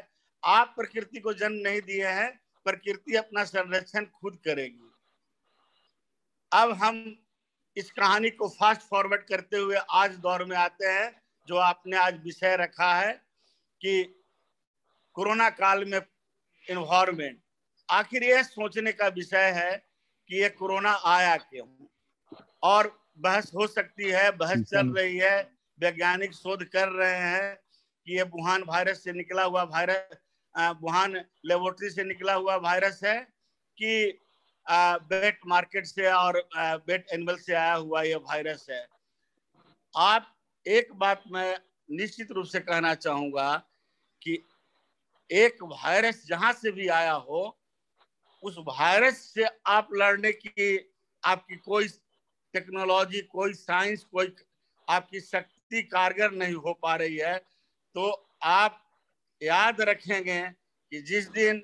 [SPEAKER 6] आप प्रकृति को जन्म नहीं दिए हैं, प्रकृति अपना संरक्षण खुद करेगी। अब हम इस कहानी को फास्ट फॉरवर्ड करते हुए आज दौर में आते हैं, जो आपने आज विषय रखा है कि कोरोना काल में एनवायरमेंट। आखिर यह सोचने का विषय है कि ये कोरोना आया क्यों, और बहस हो सकती है, बहस चल रही है, वैज्ञानिक शोध कर रहे हैं कि ये वुहान वायरस से निकला हुआ वायरस, वुहान लेबोरेटरी से निकला हुआ वायरस है कि बेट मार्केट से और बेट एनिमल से आया हुआ ये वायरस है। आप एक बात मैं निश्चित रूप से कहना चाहूंगा कि एक वायरस जहां से भी आया हो, उस वायरस से आप लड़ने की आपकी कोई टेक्नोलॉजी, कोई साइंस, कोई आपकी शक्ति कारगर नहीं हो पा रही है, तो आप याद रखेंगे कि जिस दिन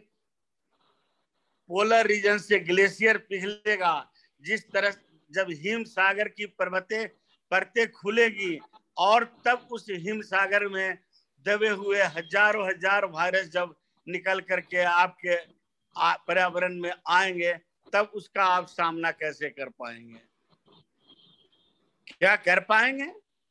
[SPEAKER 6] पोलर रीजन से ग्लेशियर पिघलेगा, जिस तरह जब हिम सागर की परतें खुलेगी, और तब उस हिम सागर में दबे हुए हजारों हजार वायरस जब निकल करके आपके पर्यावरण में आएंगे, तब उसका आप सामना कैसे कर पाएंगे? क्या कर पाएंगे?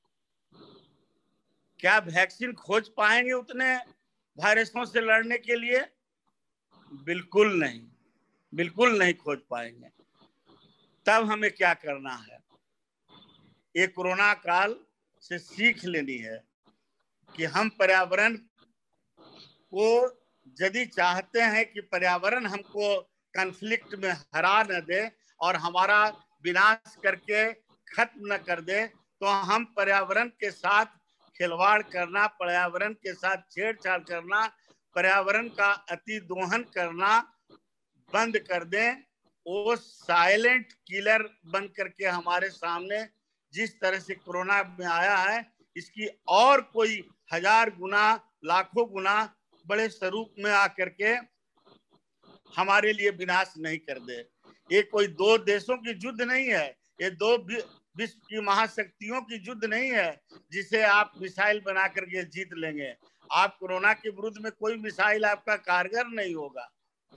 [SPEAKER 6] क्या वैक्सीन खोज पाएंगे उतने वायरसों से लड़ने के लिए? बिल्कुल नहीं, बिल्कुल नहीं खोज पाएंगे। तब हमें क्या करना है? ये कोरोना काल से सीख लेनी है कि हम पर्यावरण को यदि चाहते हैं कि पर्यावरण हमको कॉन्फ्लिक्ट में हरा न दे और हमारा विनाश करके खत्म न कर दे, तो हम पर्यावरण के साथ खिलवाड़ करना, पर्यावरण के साथ छेड़छाड़ करना, पर्यावरण का अति दोहन करना बंद कर दें। वो साइलेंट किलर बन करके हमारे सामने जिस तरह से कोरोना में आया है, इसकी और कोई 1000 गुना, लाखों गुना बड़े स्वरूप में आकर के हमारे लिए विनाश नहीं कर दे। ये कोई दो देशों की युद्ध नहीं है, ये दो विश्व की महाशक्तियों की युद्ध नहीं है जिसे आप मिसाइल बना करके जीत लेंगे। आप कोरोना के विरुद्ध में कोई मिसाइल आपका कारगर नहीं होगा।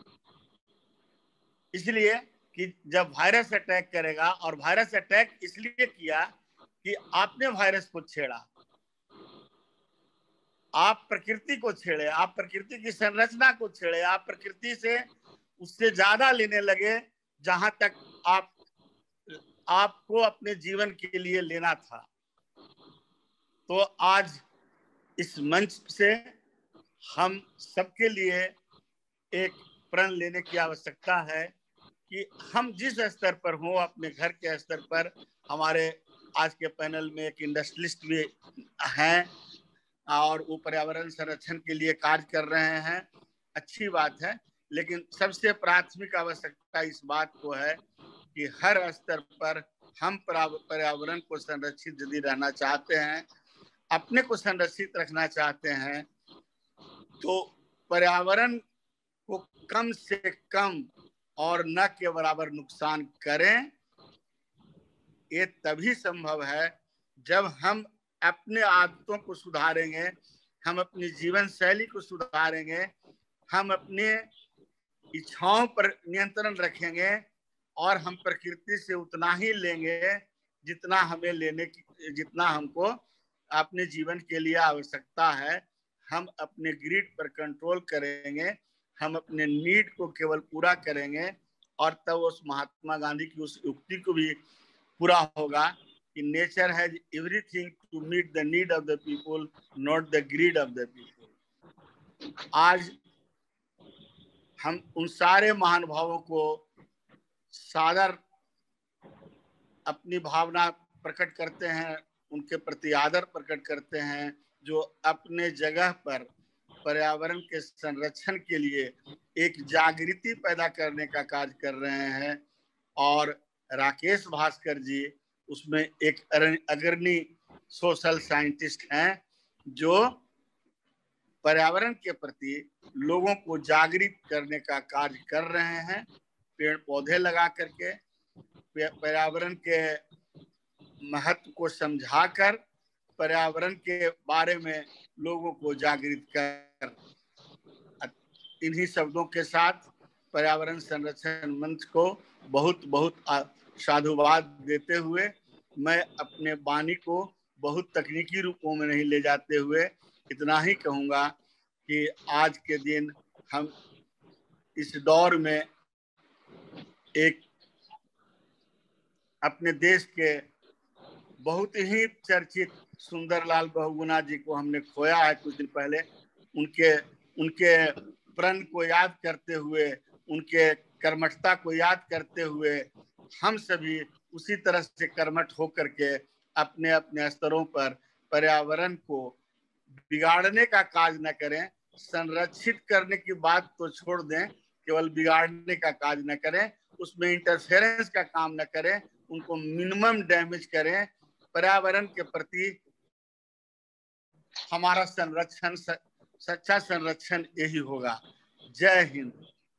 [SPEAKER 6] इसलिए कि जब वायरस अटैक करेगा, और वायरस अटैक इसलिए किया कि आपने वायरस को छेड़ा, आप प्रकृति को छेड़े, आप प्रकृति की संरचना को छेड़े, आप प्रकृति से उससे ज्यादा लेने लगे जहां तक आपको अपने जीवन के लिए लेना था। तो आज इस मंच से हम सबके लिए एक प्रण लेने की आवश्यकता है कि हम जिस स्तर पर हो, अपने घर के स्तर पर, हमारे आज के पैनल में एक इंडस्ट्रियलिस्ट भी हैं और वो पर्यावरण संरक्षण के लिए कार्य कर रहे हैं, अच्छी बात है। लेकिन सबसे प्राथमिक आवश्यकता इस बात को है कि हर स्तर पर हम पर्यावरण को संरक्षित यदि रहना चाहते हैं, अपने को संरक्षित रखना चाहते हैं, तो पर्यावरण को कम से कम और न के बराबर नुकसान करें। ये तभी संभव है जब हम अपने आदतों को सुधारेंगे, हम अपनी जीवन शैली को सुधारेंगे, हम अपने इच्छाओं पर नियंत्रण रखेंगे और हम प्रकृति से उतना ही लेंगे जितना हमें लेने की, जितना हमको अपने जीवन के लिए आवश्यकता है। हम अपने ग्रिड पर कंट्रोल करेंगे, हम अपने नीड को केवल पूरा करेंगे, और तब उस महात्मा गांधी की उस उक्ति को भी पूरा होगा कि nature has everything to meet the need of the people, not the greed of the people. आज हम उन सारे महानुभावों को सादर अपनी भावना प्रकट करते हैं, उनके प्रति आदर प्रकट करते हैं, जो अपने जगह पर पर्यावरण के संरक्षण के लिए एक जागृति पैदा करने का कार्य कर रहे हैं। और राकेश भास्कर जी उसमें एक अग्रणी सोशल साइंटिस्ट हैं, जो पर्यावरण के प्रति लोगों को जागृत करने का कार्य कर रहे हैं, पेड़ पौधे लगा करके, पर्यावरण के महत्व को समझाकर, पर्यावरण के बारे में लोगों को जागृत कर। इन्हीं शब्दों के साथ पर्यावरण संरक्षण मंच को बहुत बहुत साधुवाद देते हुए मैं अपने वाणी को बहुत तकनीकी रूपों में नहीं ले जाते हुए इतना ही कहूँगा कि आज के दिन हम इस दौर में एक अपने देश के बहुत ही चर्चित सुंदरलाल बहुगुणा जी को हमने खोया है कुछ दिन पहले। उनके प्रण को याद करते हुए, उनके कर्मठता को याद करते हुए हम सभी उसी तरह से कर्मठ होकर के अपने अपने स्तरों पर पर्यावरण को बिगाड़ने का काज न करें, संरक्षित करने की बात तो छोड़ दें, केवल बिगाड़ने का काज न करें, उसमें इंटरफेरेंस का काम न करें, उनको मिनिमम डैमेज करें। पर्यावरण के प्रति हमारा संरक्षण, सच्चा संरक्षण यही होगा। जय हिंद।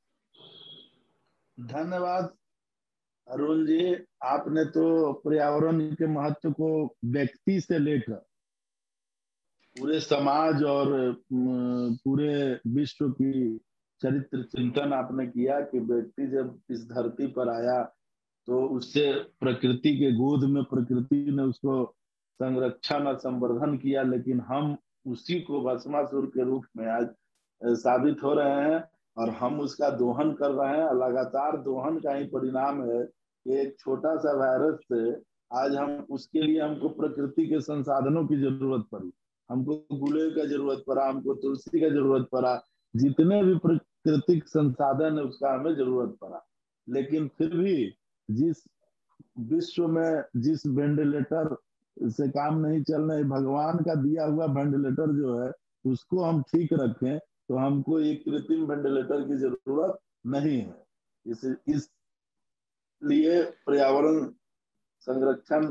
[SPEAKER 2] धन्यवाद अरुण जी, आपने तो पर्यावरण के महत्व को व्यक्ति से लेकर पूरे समाज और पूरे विश्व की चरित्र चिंतन आपने किया कि व्यक्ति जब इस धरती पर आया तो उससे प्रकृति के गोद में प्रकृति ने उसको संरक्षण और संवर्धन किया, लेकिन हम उसी को भस्मासुर के रूप में आज साबित हो रहे हैं और हम उसका दोहन कर रहे हैं। लगातार दोहन का ही परिणाम है कि एक छोटा सा वायरस से आज हम उसके लिए हमको प्रकृति के संसाधनों की जरूरत पड़ी, हमको गुलेल का जरूरत पड़ा, हमको तुलसी का जरूरत पड़ा, जितने भी प्राकृतिक संसाधन है उसका हमें जरूरत पड़ा। लेकिन फिर भी जिस विश्व में जिस वेंटिलेटर से काम नहीं चल रहा है, भगवान का दिया हुआ वेंटिलेटर जो है उसको हम ठीक रखें तो हमको एक कृत्रिम वेंटिलेटर की जरूरत नहीं है। इसलिए पर्यावरण संरक्षण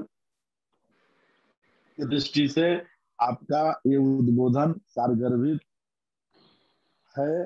[SPEAKER 2] की दृष्टि से आपका ये उद्बोधन सारगर्भित है।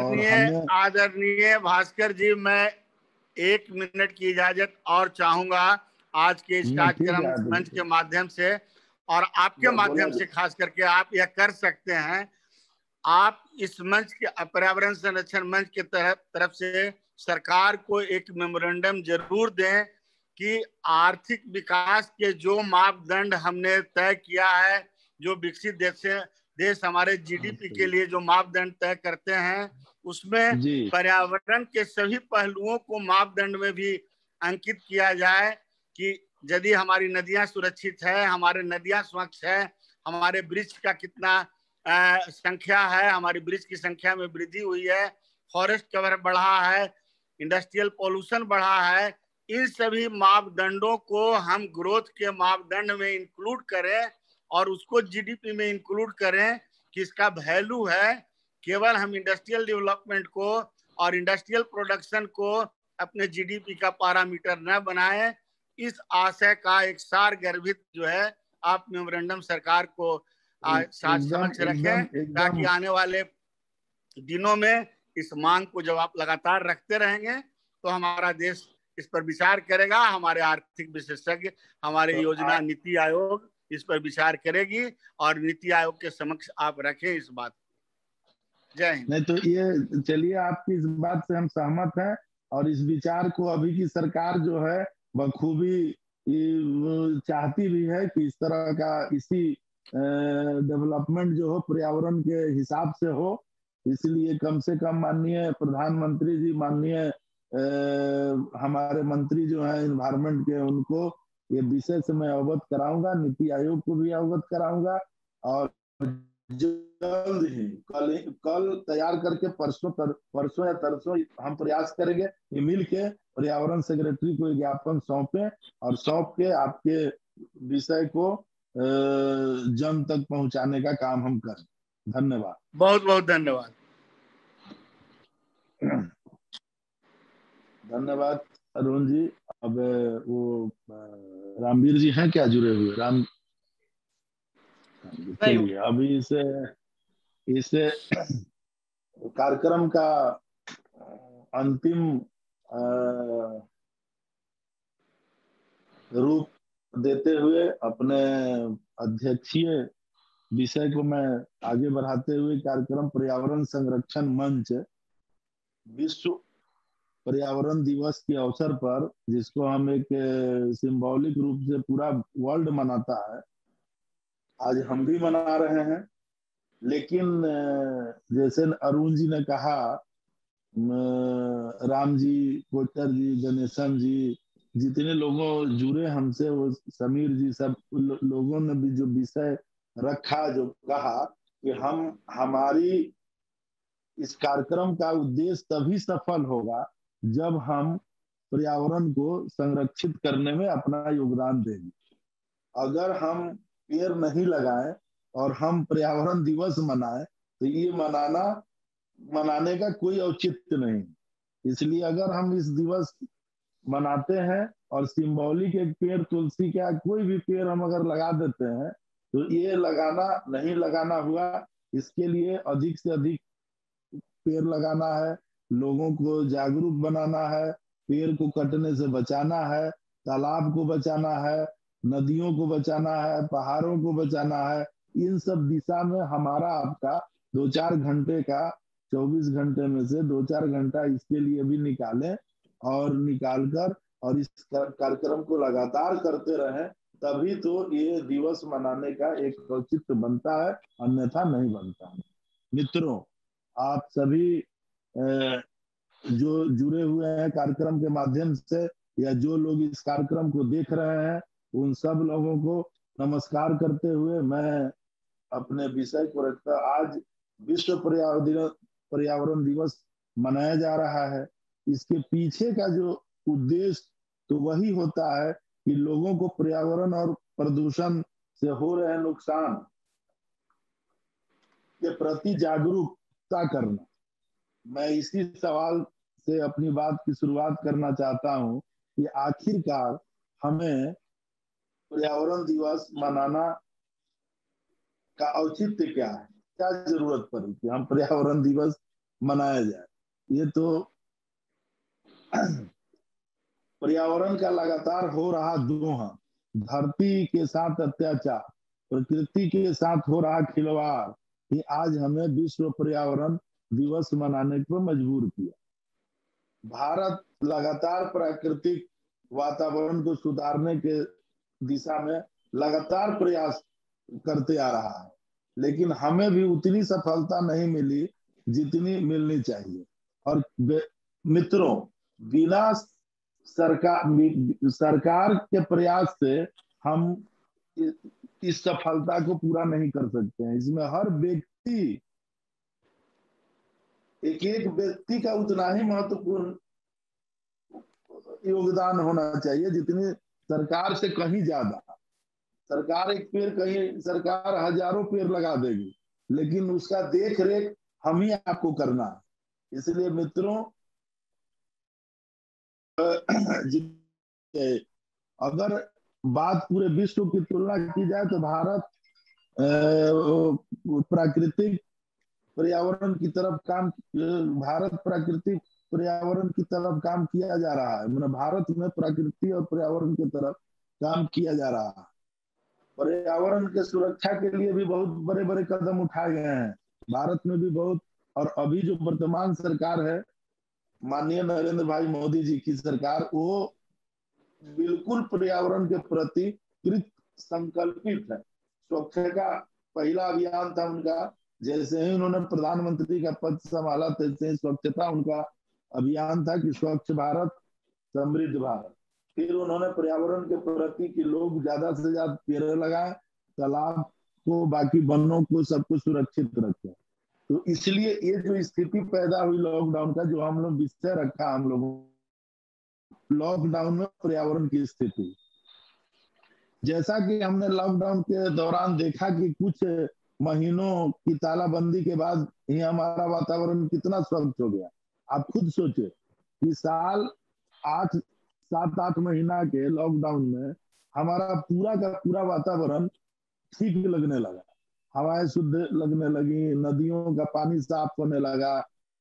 [SPEAKER 6] आदरणीय भास्कर जी, मैं 1 मिनट की इजाजत और चाहूंगा आज के इस कार्यक्रम मंच के माध्यम से और आपके माध्यम से, खास करके आप यह कर सकते हैं। आप इस मंच के पर्यावरण संरक्षण मंच के तरफ से सरकार को एक मेमोरेंडम जरूर दें कि आर्थिक विकास के जो मापदंड हमने तय किया है, जो विकसित देश हमारे जीडीपी के लिए जो मापदंड तय करते हैं, उसमें पर्यावरण के सभी पहलुओं को मापदंड में भी अंकित किया जाए कि यदि हमारी नदियां सुरक्षित है, हमारे नदियां स्वच्छ है, हमारे वृक्ष का कितना संख्या है, हमारी वृक्ष की संख्या में वृद्धि हुई है, फॉरेस्ट कवर बढ़ा है, इंडस्ट्रियल पॉल्यूशन बढ़ा है, इन सभी मापदंडों को हम ग्रोथ के मापदंड में इंक्लूड करें और उसको जीडीपी में इंक्लूड करें कि इसका वैल्यू है। केवल हम इंडस्ट्रियल डेवलपमेंट को और इंडस्ट्रियल प्रोडक्शन को अपने जीडीपी का पैरामीटर न बनाएं। इस आशय का एक सार गर्भित जो है आप मेमोरेंडम सरकार को समक्ष रखें, ताकि आने वाले दिनों में इस मांग को जब आप लगातार रखते रहेंगे तो हमारा देश इस पर विचार करेगा, हमारे आर्थिक विशेषज्ञ, हमारे योजना नीति आयोग इस पर विचार करेगी और नीति आयोग के समक्ष आप रखें इस बात। जय हिंद।
[SPEAKER 2] नहीं तो ये चलिए, आपकी इस बात से हम सहमत हैं और इस विचार को अभी की सरकार जो है बखूबी चाहती भी है कि इस तरह का इसी डेवलपमेंट जो हो पर्यावरण के हिसाब से हो। इसलिए कम से कम माननीय प्रधानमंत्री जी, माननीय हमारे मंत्री जो है एनवायरमेंट के, उनको ये विषय से मैं अवगत कराऊंगा, नीति आयोग को भी अवगत कराऊंगा और जल्द ही कल तैयार करके परसों या तरसों हम प्रयास करेंगे कि मिल के पर्यावरण सेक्रेटरी को ज्ञापन सौंपे और सौंप के आपके विषय को जन तक पहुंचाने का काम हम करें। धन्यवाद,
[SPEAKER 6] बहुत बहुत धन्यवाद।
[SPEAKER 2] धन्यवाद अरुण जी। अब वो रामवीर जी हैं क्या जुड़े हुए? राम, चलिए अभी इस कार्यक्रम का अंतिम रूप देते हुए अपने अध्यक्षीय विषय को मैं आगे बढ़ाते हुए कार्यक्रम पर्यावरण संरक्षण मंच विश्व पर्यावरण दिवस के अवसर पर, जिसको हम एक सिंबॉलिक रूप से पूरा वर्ल्ड मनाता है, आज हम भी मना रहे हैं। लेकिन जैसे अरुण जी ने कहा, राम जी, कोटर जी, गणेशन जी, जितने लोगों जुड़े हमसे, वो समीर जी, सब लोगों ने भी जो विषय रखा, जो कहा कि हमारी इस कार्यक्रम का उद्देश्य तभी सफल होगा जब हम पर्यावरण को संरक्षित करने में अपना योगदान देंगे। अगर हम पेड़ नहीं लगाएं और हम पर्यावरण दिवस मनाएं तो ये मनाने का कोई औचित्य नहीं। इसलिए अगर हम इस दिवस मनाते हैं और सिंबॉलिक एक पेड़, तुलसी का कोई भी पेड़ हम अगर लगा देते हैं, तो ये लगाना नहीं लगाना हुआ, इसके लिए अधिक से अधिक पेड़ लगाना है, लोगों को जागरूक बनाना है, पेड़ को कटने से बचाना है, तालाब को बचाना है, नदियों को बचाना है, पहाड़ों को बचाना है। इन सब दिशा में हमारा आपका 2-4 घंटे का, 24 घंटे में से 2-4 घंटा इसके लिए भी निकालें और निकालकर और इस कार्यक्रम को लगातार करते रहें, तभी तो ये दिवस मनाने का एक औचित्य बनता है, अन्यथा नहीं बनता। मित्रों, आप सभी जो जुड़े हुए हैं कार्यक्रम के माध्यम से, या जो लोग इस कार्यक्रम को देख रहे हैं, उन सब लोगों को नमस्कार करते हुए मैं अपने विषय को रखता, आज विश्व पर्यावरण दिवस मनाया जा रहा है। इसके पीछे का जो उद्देश्य तो वही होता है कि लोगों को पर्यावरण और प्रदूषण से हो रहे नुकसान के प्रति जागरूकता करना। मैं इसी सवाल से अपनी बात की शुरुआत करना चाहता हूं कि आखिरकार हमें पर्यावरण दिवस मनाना का औचित्य क्या है, क्या जरूरत पड़ी कि हम पर्यावरण दिवस मनाया जाए। ये तो पर्यावरण का लगातार हो रहा दोहा, धरती के साथ अत्याचार, प्रकृति के साथ हो रहा खिलवाड़, ही आज हमें विश्व पर्यावरण दिवस मनाने पर मजबूर किया। भारत लगातार प्राकृतिक वातावरण को सुधारने के दिशा में लगातार प्रयास करते आ रहा है, लेकिन हमें भी उतनी सफलता नहीं मिली जितनी मिलनी चाहिए। और मित्रों, बिना सरकार के प्रयास से हम इस सफलता को पूरा नहीं कर सकते हैं। इसमें हर व्यक्ति, एक एक व्यक्ति का उतना ही महत्वपूर्ण योगदान होना चाहिए जितनी सरकार से कहीं ज्यादा। सरकार एक पेड़, कहीं सरकार हजारों पेड़ लगा देगी, लेकिन उसका देख रेख हम ही आपको करना है। इसलिए मित्रों, अगर बात पूरे विश्व की तुलना की जाए तो भारत प्राकृतिक पर्यावरण की तरफ काम किया जा रहा है। मतलब भारत में प्रकृति और पर्यावरण की तरफ काम किया जा रहा है। पर्यावरण के सुरक्षा के लिए भी बहुत बड़े बड़े कदम उठाए गए हैं भारत में भी बहुत। और अभी जो वर्तमान सरकार है, माननीय नरेंद्र भाई मोदी जी की सरकार, वो बिल्कुल पर्यावरण के प्रति कृत संकल्पित है। स्वच्छता का पहला अभियान था उनका, जैसे ही उन्होंने प्रधानमंत्री का पद संभाला तैसे ही स्वच्छता उनका अभियान था कि स्वच्छ भारत समृद्ध भारत। फिर उन्होंने पर्यावरण के प्रति कि लोग ज्यादा से ज्यादा पेड़ लगाएं, तालाब को, बाकी वनों को, सबको सुरक्षित रखें। तो इसलिए ये जो स्थिति पैदा हुई लॉकडाउन का, जो हम लोग विषय रखा हम लोगों, लॉकडाउन में पर्यावरण की स्थिति, जैसा कि हमने लॉकडाउन के दौरान देखा कि कुछ महीनों की तालाबंदी के बाद ही हमारा वातावरण कितना स्वच्छ हो गया। आप खुद सोचे कि 7-8 महीना के लॉकडाउन में हमारा पूरा का पूरा वातावरण ठीक लगने लगा, हवाएं शुद्ध लगने लगी, नदियों का पानी साफ होने लगा,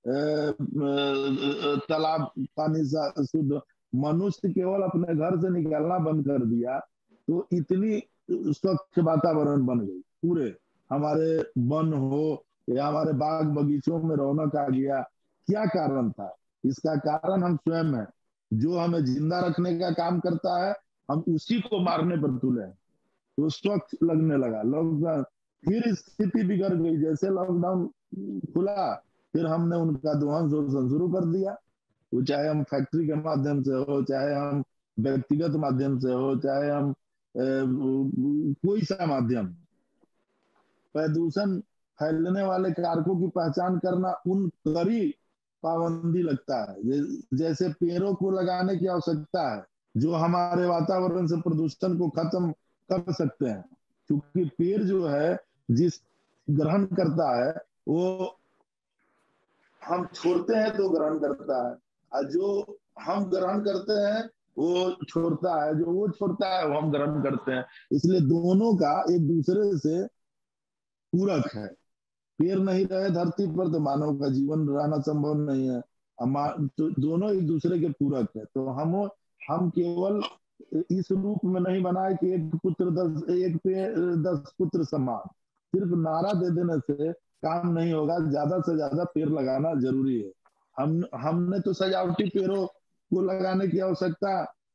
[SPEAKER 2] तालाब पानी शुद्ध। मनुष्य केवल अपने घर से निकलना बंद कर दिया तो इतनी स्वच्छ वातावरण बन गई। पूरे हमारे वन हो या हमारे बाग बगीचों में रौनक आ गया, क्या कारण था? इसका कारण हम स्वयं हैं। जो हमें जिंदा रखने का काम करता है, हम उसी को मारने पर तुले हैं। तो स्वच्छ लगने लगा लॉकडाउन, फिर स्थिति बिगड़ गई। जैसे लॉकडाउन खुला, फिर हमने उनका ध्वंस शोषण शुरू कर दिया। वो चाहे हम फैक्ट्री के माध्यम से हो, चाहे हम व्यक्तिगत माध्यम से हो, चाहे हम कोई सा माध्यम। प्रदूषण फैलने वाले कारकों की पहचान करना, उन कड़ी पाबंदी लगता है। जैसे पेड़ों को लगाने की आवश्यकता है, जो हमारे वातावरण से प्रदूषण को खत्म कर सकते हैं। क्योंकि पेड़ जो है, जिस ग्रहण करता है, वो हम छोड़ते हैं तो ग्रहण करता है, और जो हम ग्रहण करते हैं वो छोड़ता है, जो वो छोड़ता है वो हम ग्रहण करते हैं। इसलिए दोनों का एक दूसरे से पूरक है। पेड़ नहीं रहे धरती पर तो मानव का जीवन रहना संभव नहीं है। तो दोनों एक दूसरे के पूरक है। तो हम केवल इस रूप में नहीं बनाए कि एक पेड़ 10 पुत्र समान। सिर्फ नारा दे देने से काम नहीं होगा, ज्यादा से ज्यादा पेड़ लगाना जरूरी है। हमने तो सजावटी पेड़ों को लगाने की आवश्यकता,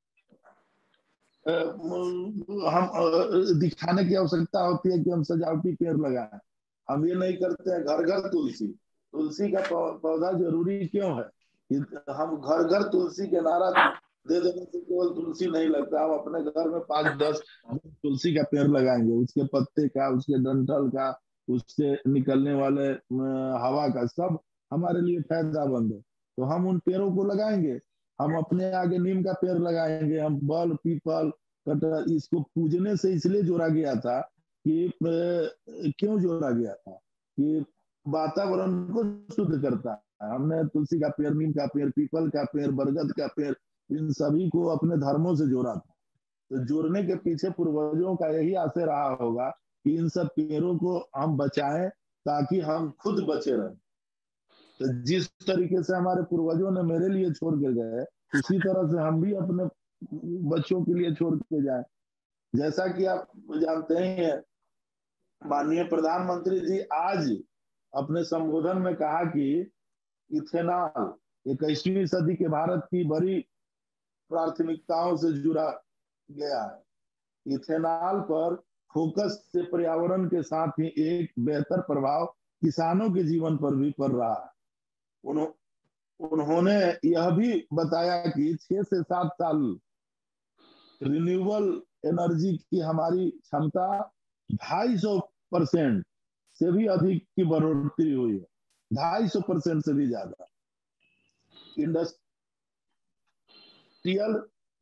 [SPEAKER 2] हम दिखाने की आवश्यकता होती है कि हम सजावटी पेड़ लगाएं। हम ये नहीं करते हैं। घर घर तुलसी, तुलसी का पौधा जरूरी क्यों है? कि हम घर घर तुलसी के नारा दे देने से केवल तुलसी नहीं लगता। हम अपने घर में 5-10 तुलसी का पेड़ लगाएंगे, उसके पत्ते का, उसके डंठल का, उससे निकलने वाले हवा का, सब हमारे लिए फायदेमंद है। तो हम उन पेड़ों को लगाएंगे। हम अपने आगे नीम का पेड़ लगाएंगे, हम बल, पीपल, कटहल, इसको पूजने से इसलिए जोड़ा गया था कि क्यों जोड़ा गया था कि वातावरण को शुद्ध करता है। हमने तुलसी का पेड़, नीम का पेड़, पीपल का पेड़, बरगद का पेड़, इन सभी को अपने धर्मों से जोड़ा था। तो जोड़ने के पीछे पूर्वजों का यही आशय रहा होगा कि इन सब पेड़ों को हम बचाएं ताकि हम खुद बचे रहें। तो जिस तरीके से हमारे पूर्वजों ने मेरे लिए छोड़ के गए, उसी तरह से हम भी अपने बच्चों के लिए छोड़ के जाएं। जैसा कि आप जानते ही हैं, माननीय प्रधानमंत्री जी आज अपने संबोधन में कहा कि इथेनॉल 21वीं सदी के भारत की बड़ी प्राथमिकताओं से जुड़ा गया है। इथेनॉल पर फोकस से पर्यावरण के साथ ही एक बेहतर प्रभाव किसानों के जीवन पर भी पड़ रहा है। उन्होंने यह भी बताया कि 6 से 7 साल रिन्यूएबल एनर्जी की हमारी क्षमता 250% से भी अधिक की बढ़ोतरी हुई है। 250% से भी ज्यादा। इंडस्ट्रियल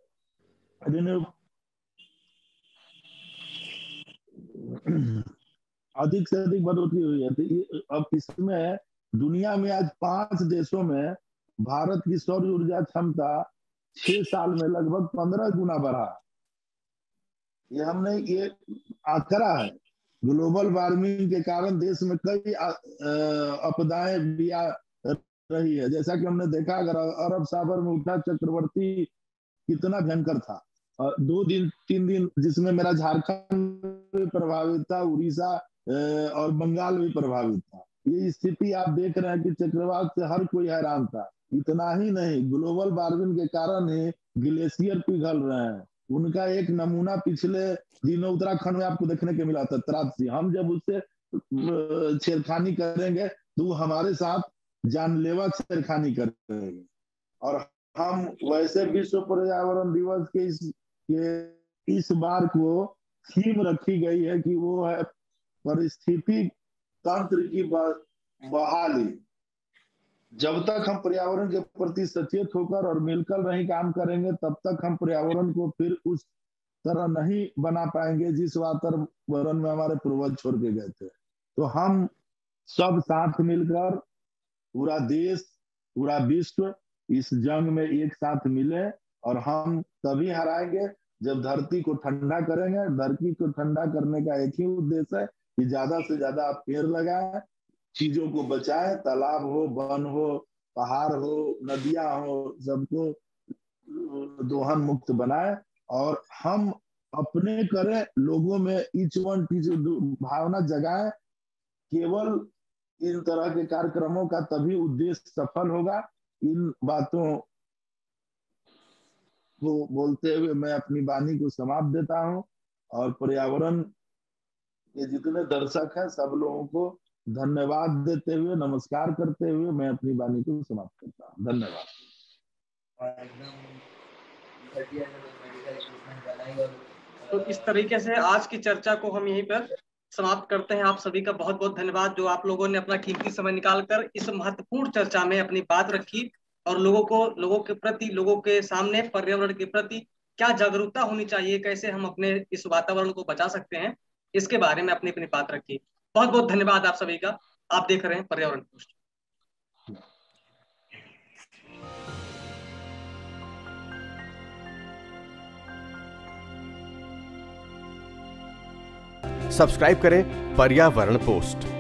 [SPEAKER 2] अधिक से अधिक बढ़ोतरी हुई है। तो अब इसमें दुनिया में आज 5 देशों में भारत की सौर ऊर्जा क्षमता 6 साल में लगभग 15 गुना बढ़ा। ये हमने ये आंकड़ा है। ग्लोबल वार्मिंग के कारण देश में कई आपदाएं भी आ रही है। जैसा कि हमने देखा, अगर अरब सागर में उठा चक्रवर्ती कितना भयंकर था, और 2-3 दिन जिसमें मेरा झारखंड भी प्रभावित था, उड़ीसा और बंगाल भी प्रभावित था। ये स्थिति आप देख रहे हैं कि चक्रवात से हर कोई हैरान था। इतना ही नहीं, ग्लोबल वार्मिंग के कारण ही ग्लेशियर पिघल रहे हैं। उनका एक नमूना पिछले दिनों उत्तराखंड में आपको देखने को मिला था, त्राटसी। हम जब उससे छेड़खानी करेंगे तो हमारे साथ जानलेवा छेड़खानी करेंगे। और हम वैसे विश्व पर्यावरण दिवस के इस बार को थीम रखी गई है कि वो है परिस्थिति तंत्र की बहाली। जब तक हम पर्यावरण के प्रति सचेत होकर और मिलकर नहीं काम करेंगे, तब तक हम पर्यावरण को फिर उस तरह नहीं बना पाएंगे जिस वातावरण में हमारे पूर्वज छोड़ के गए थे। तो हम सब साथ मिलकर, पूरा देश, पूरा विश्व इस जंग में एक साथ मिले, और हम तभी हराएंगे जब धरती को ठंडा करेंगे। धरती को ठंडा करने का एक ही उद्देश्य है कि ज्यादा से ज्यादा आप पेड़ लगाएं, चीजों को बचाएं, तालाब हो, वन हो, पहाड़ हो, नदियां हो, सबको दोहन मुक्त बनाएं। और हम अपने करें, लोगों में ईच वन टीच भावना जगाएं। केवल इन तरह के कार्यक्रमों का तभी उद्देश्य सफल होगा। इन बातों को बोलते हुए मैं अपनी वाणी को समाप्त देता हूं और पर्यावरण के जितने दर्शक हैं सब लोगों को धन्यवाद देते हुए, नमस्कार करते हुए मैं अपनी वाणी को समाप्त करता हूं। धन्यवाद।
[SPEAKER 1] तो इस तरीके से आज की चर्चा को हम यहीं पर समाप्त करते हैं। आप सभी का बहुत बहुत धन्यवाद जो आप लोगों ने अपना कीमती समय निकालकर इस महत्वपूर्ण चर्चा में अपनी बात रखी और लोगों के प्रति, लोगों के सामने पर्यावरण के प्रति क्या जागरूकता होनी चाहिए, कैसे हम अपने इस वातावरण को बचा सकते हैं, इसके बारे में अपनी अपनी बात रखी। बहुत बहुत धन्यवाद आप सभी का। आप देख रहे हैं पर्यावरण पोस्ट।
[SPEAKER 7] सब्सक्राइब करें पर्यावरण पोस्ट।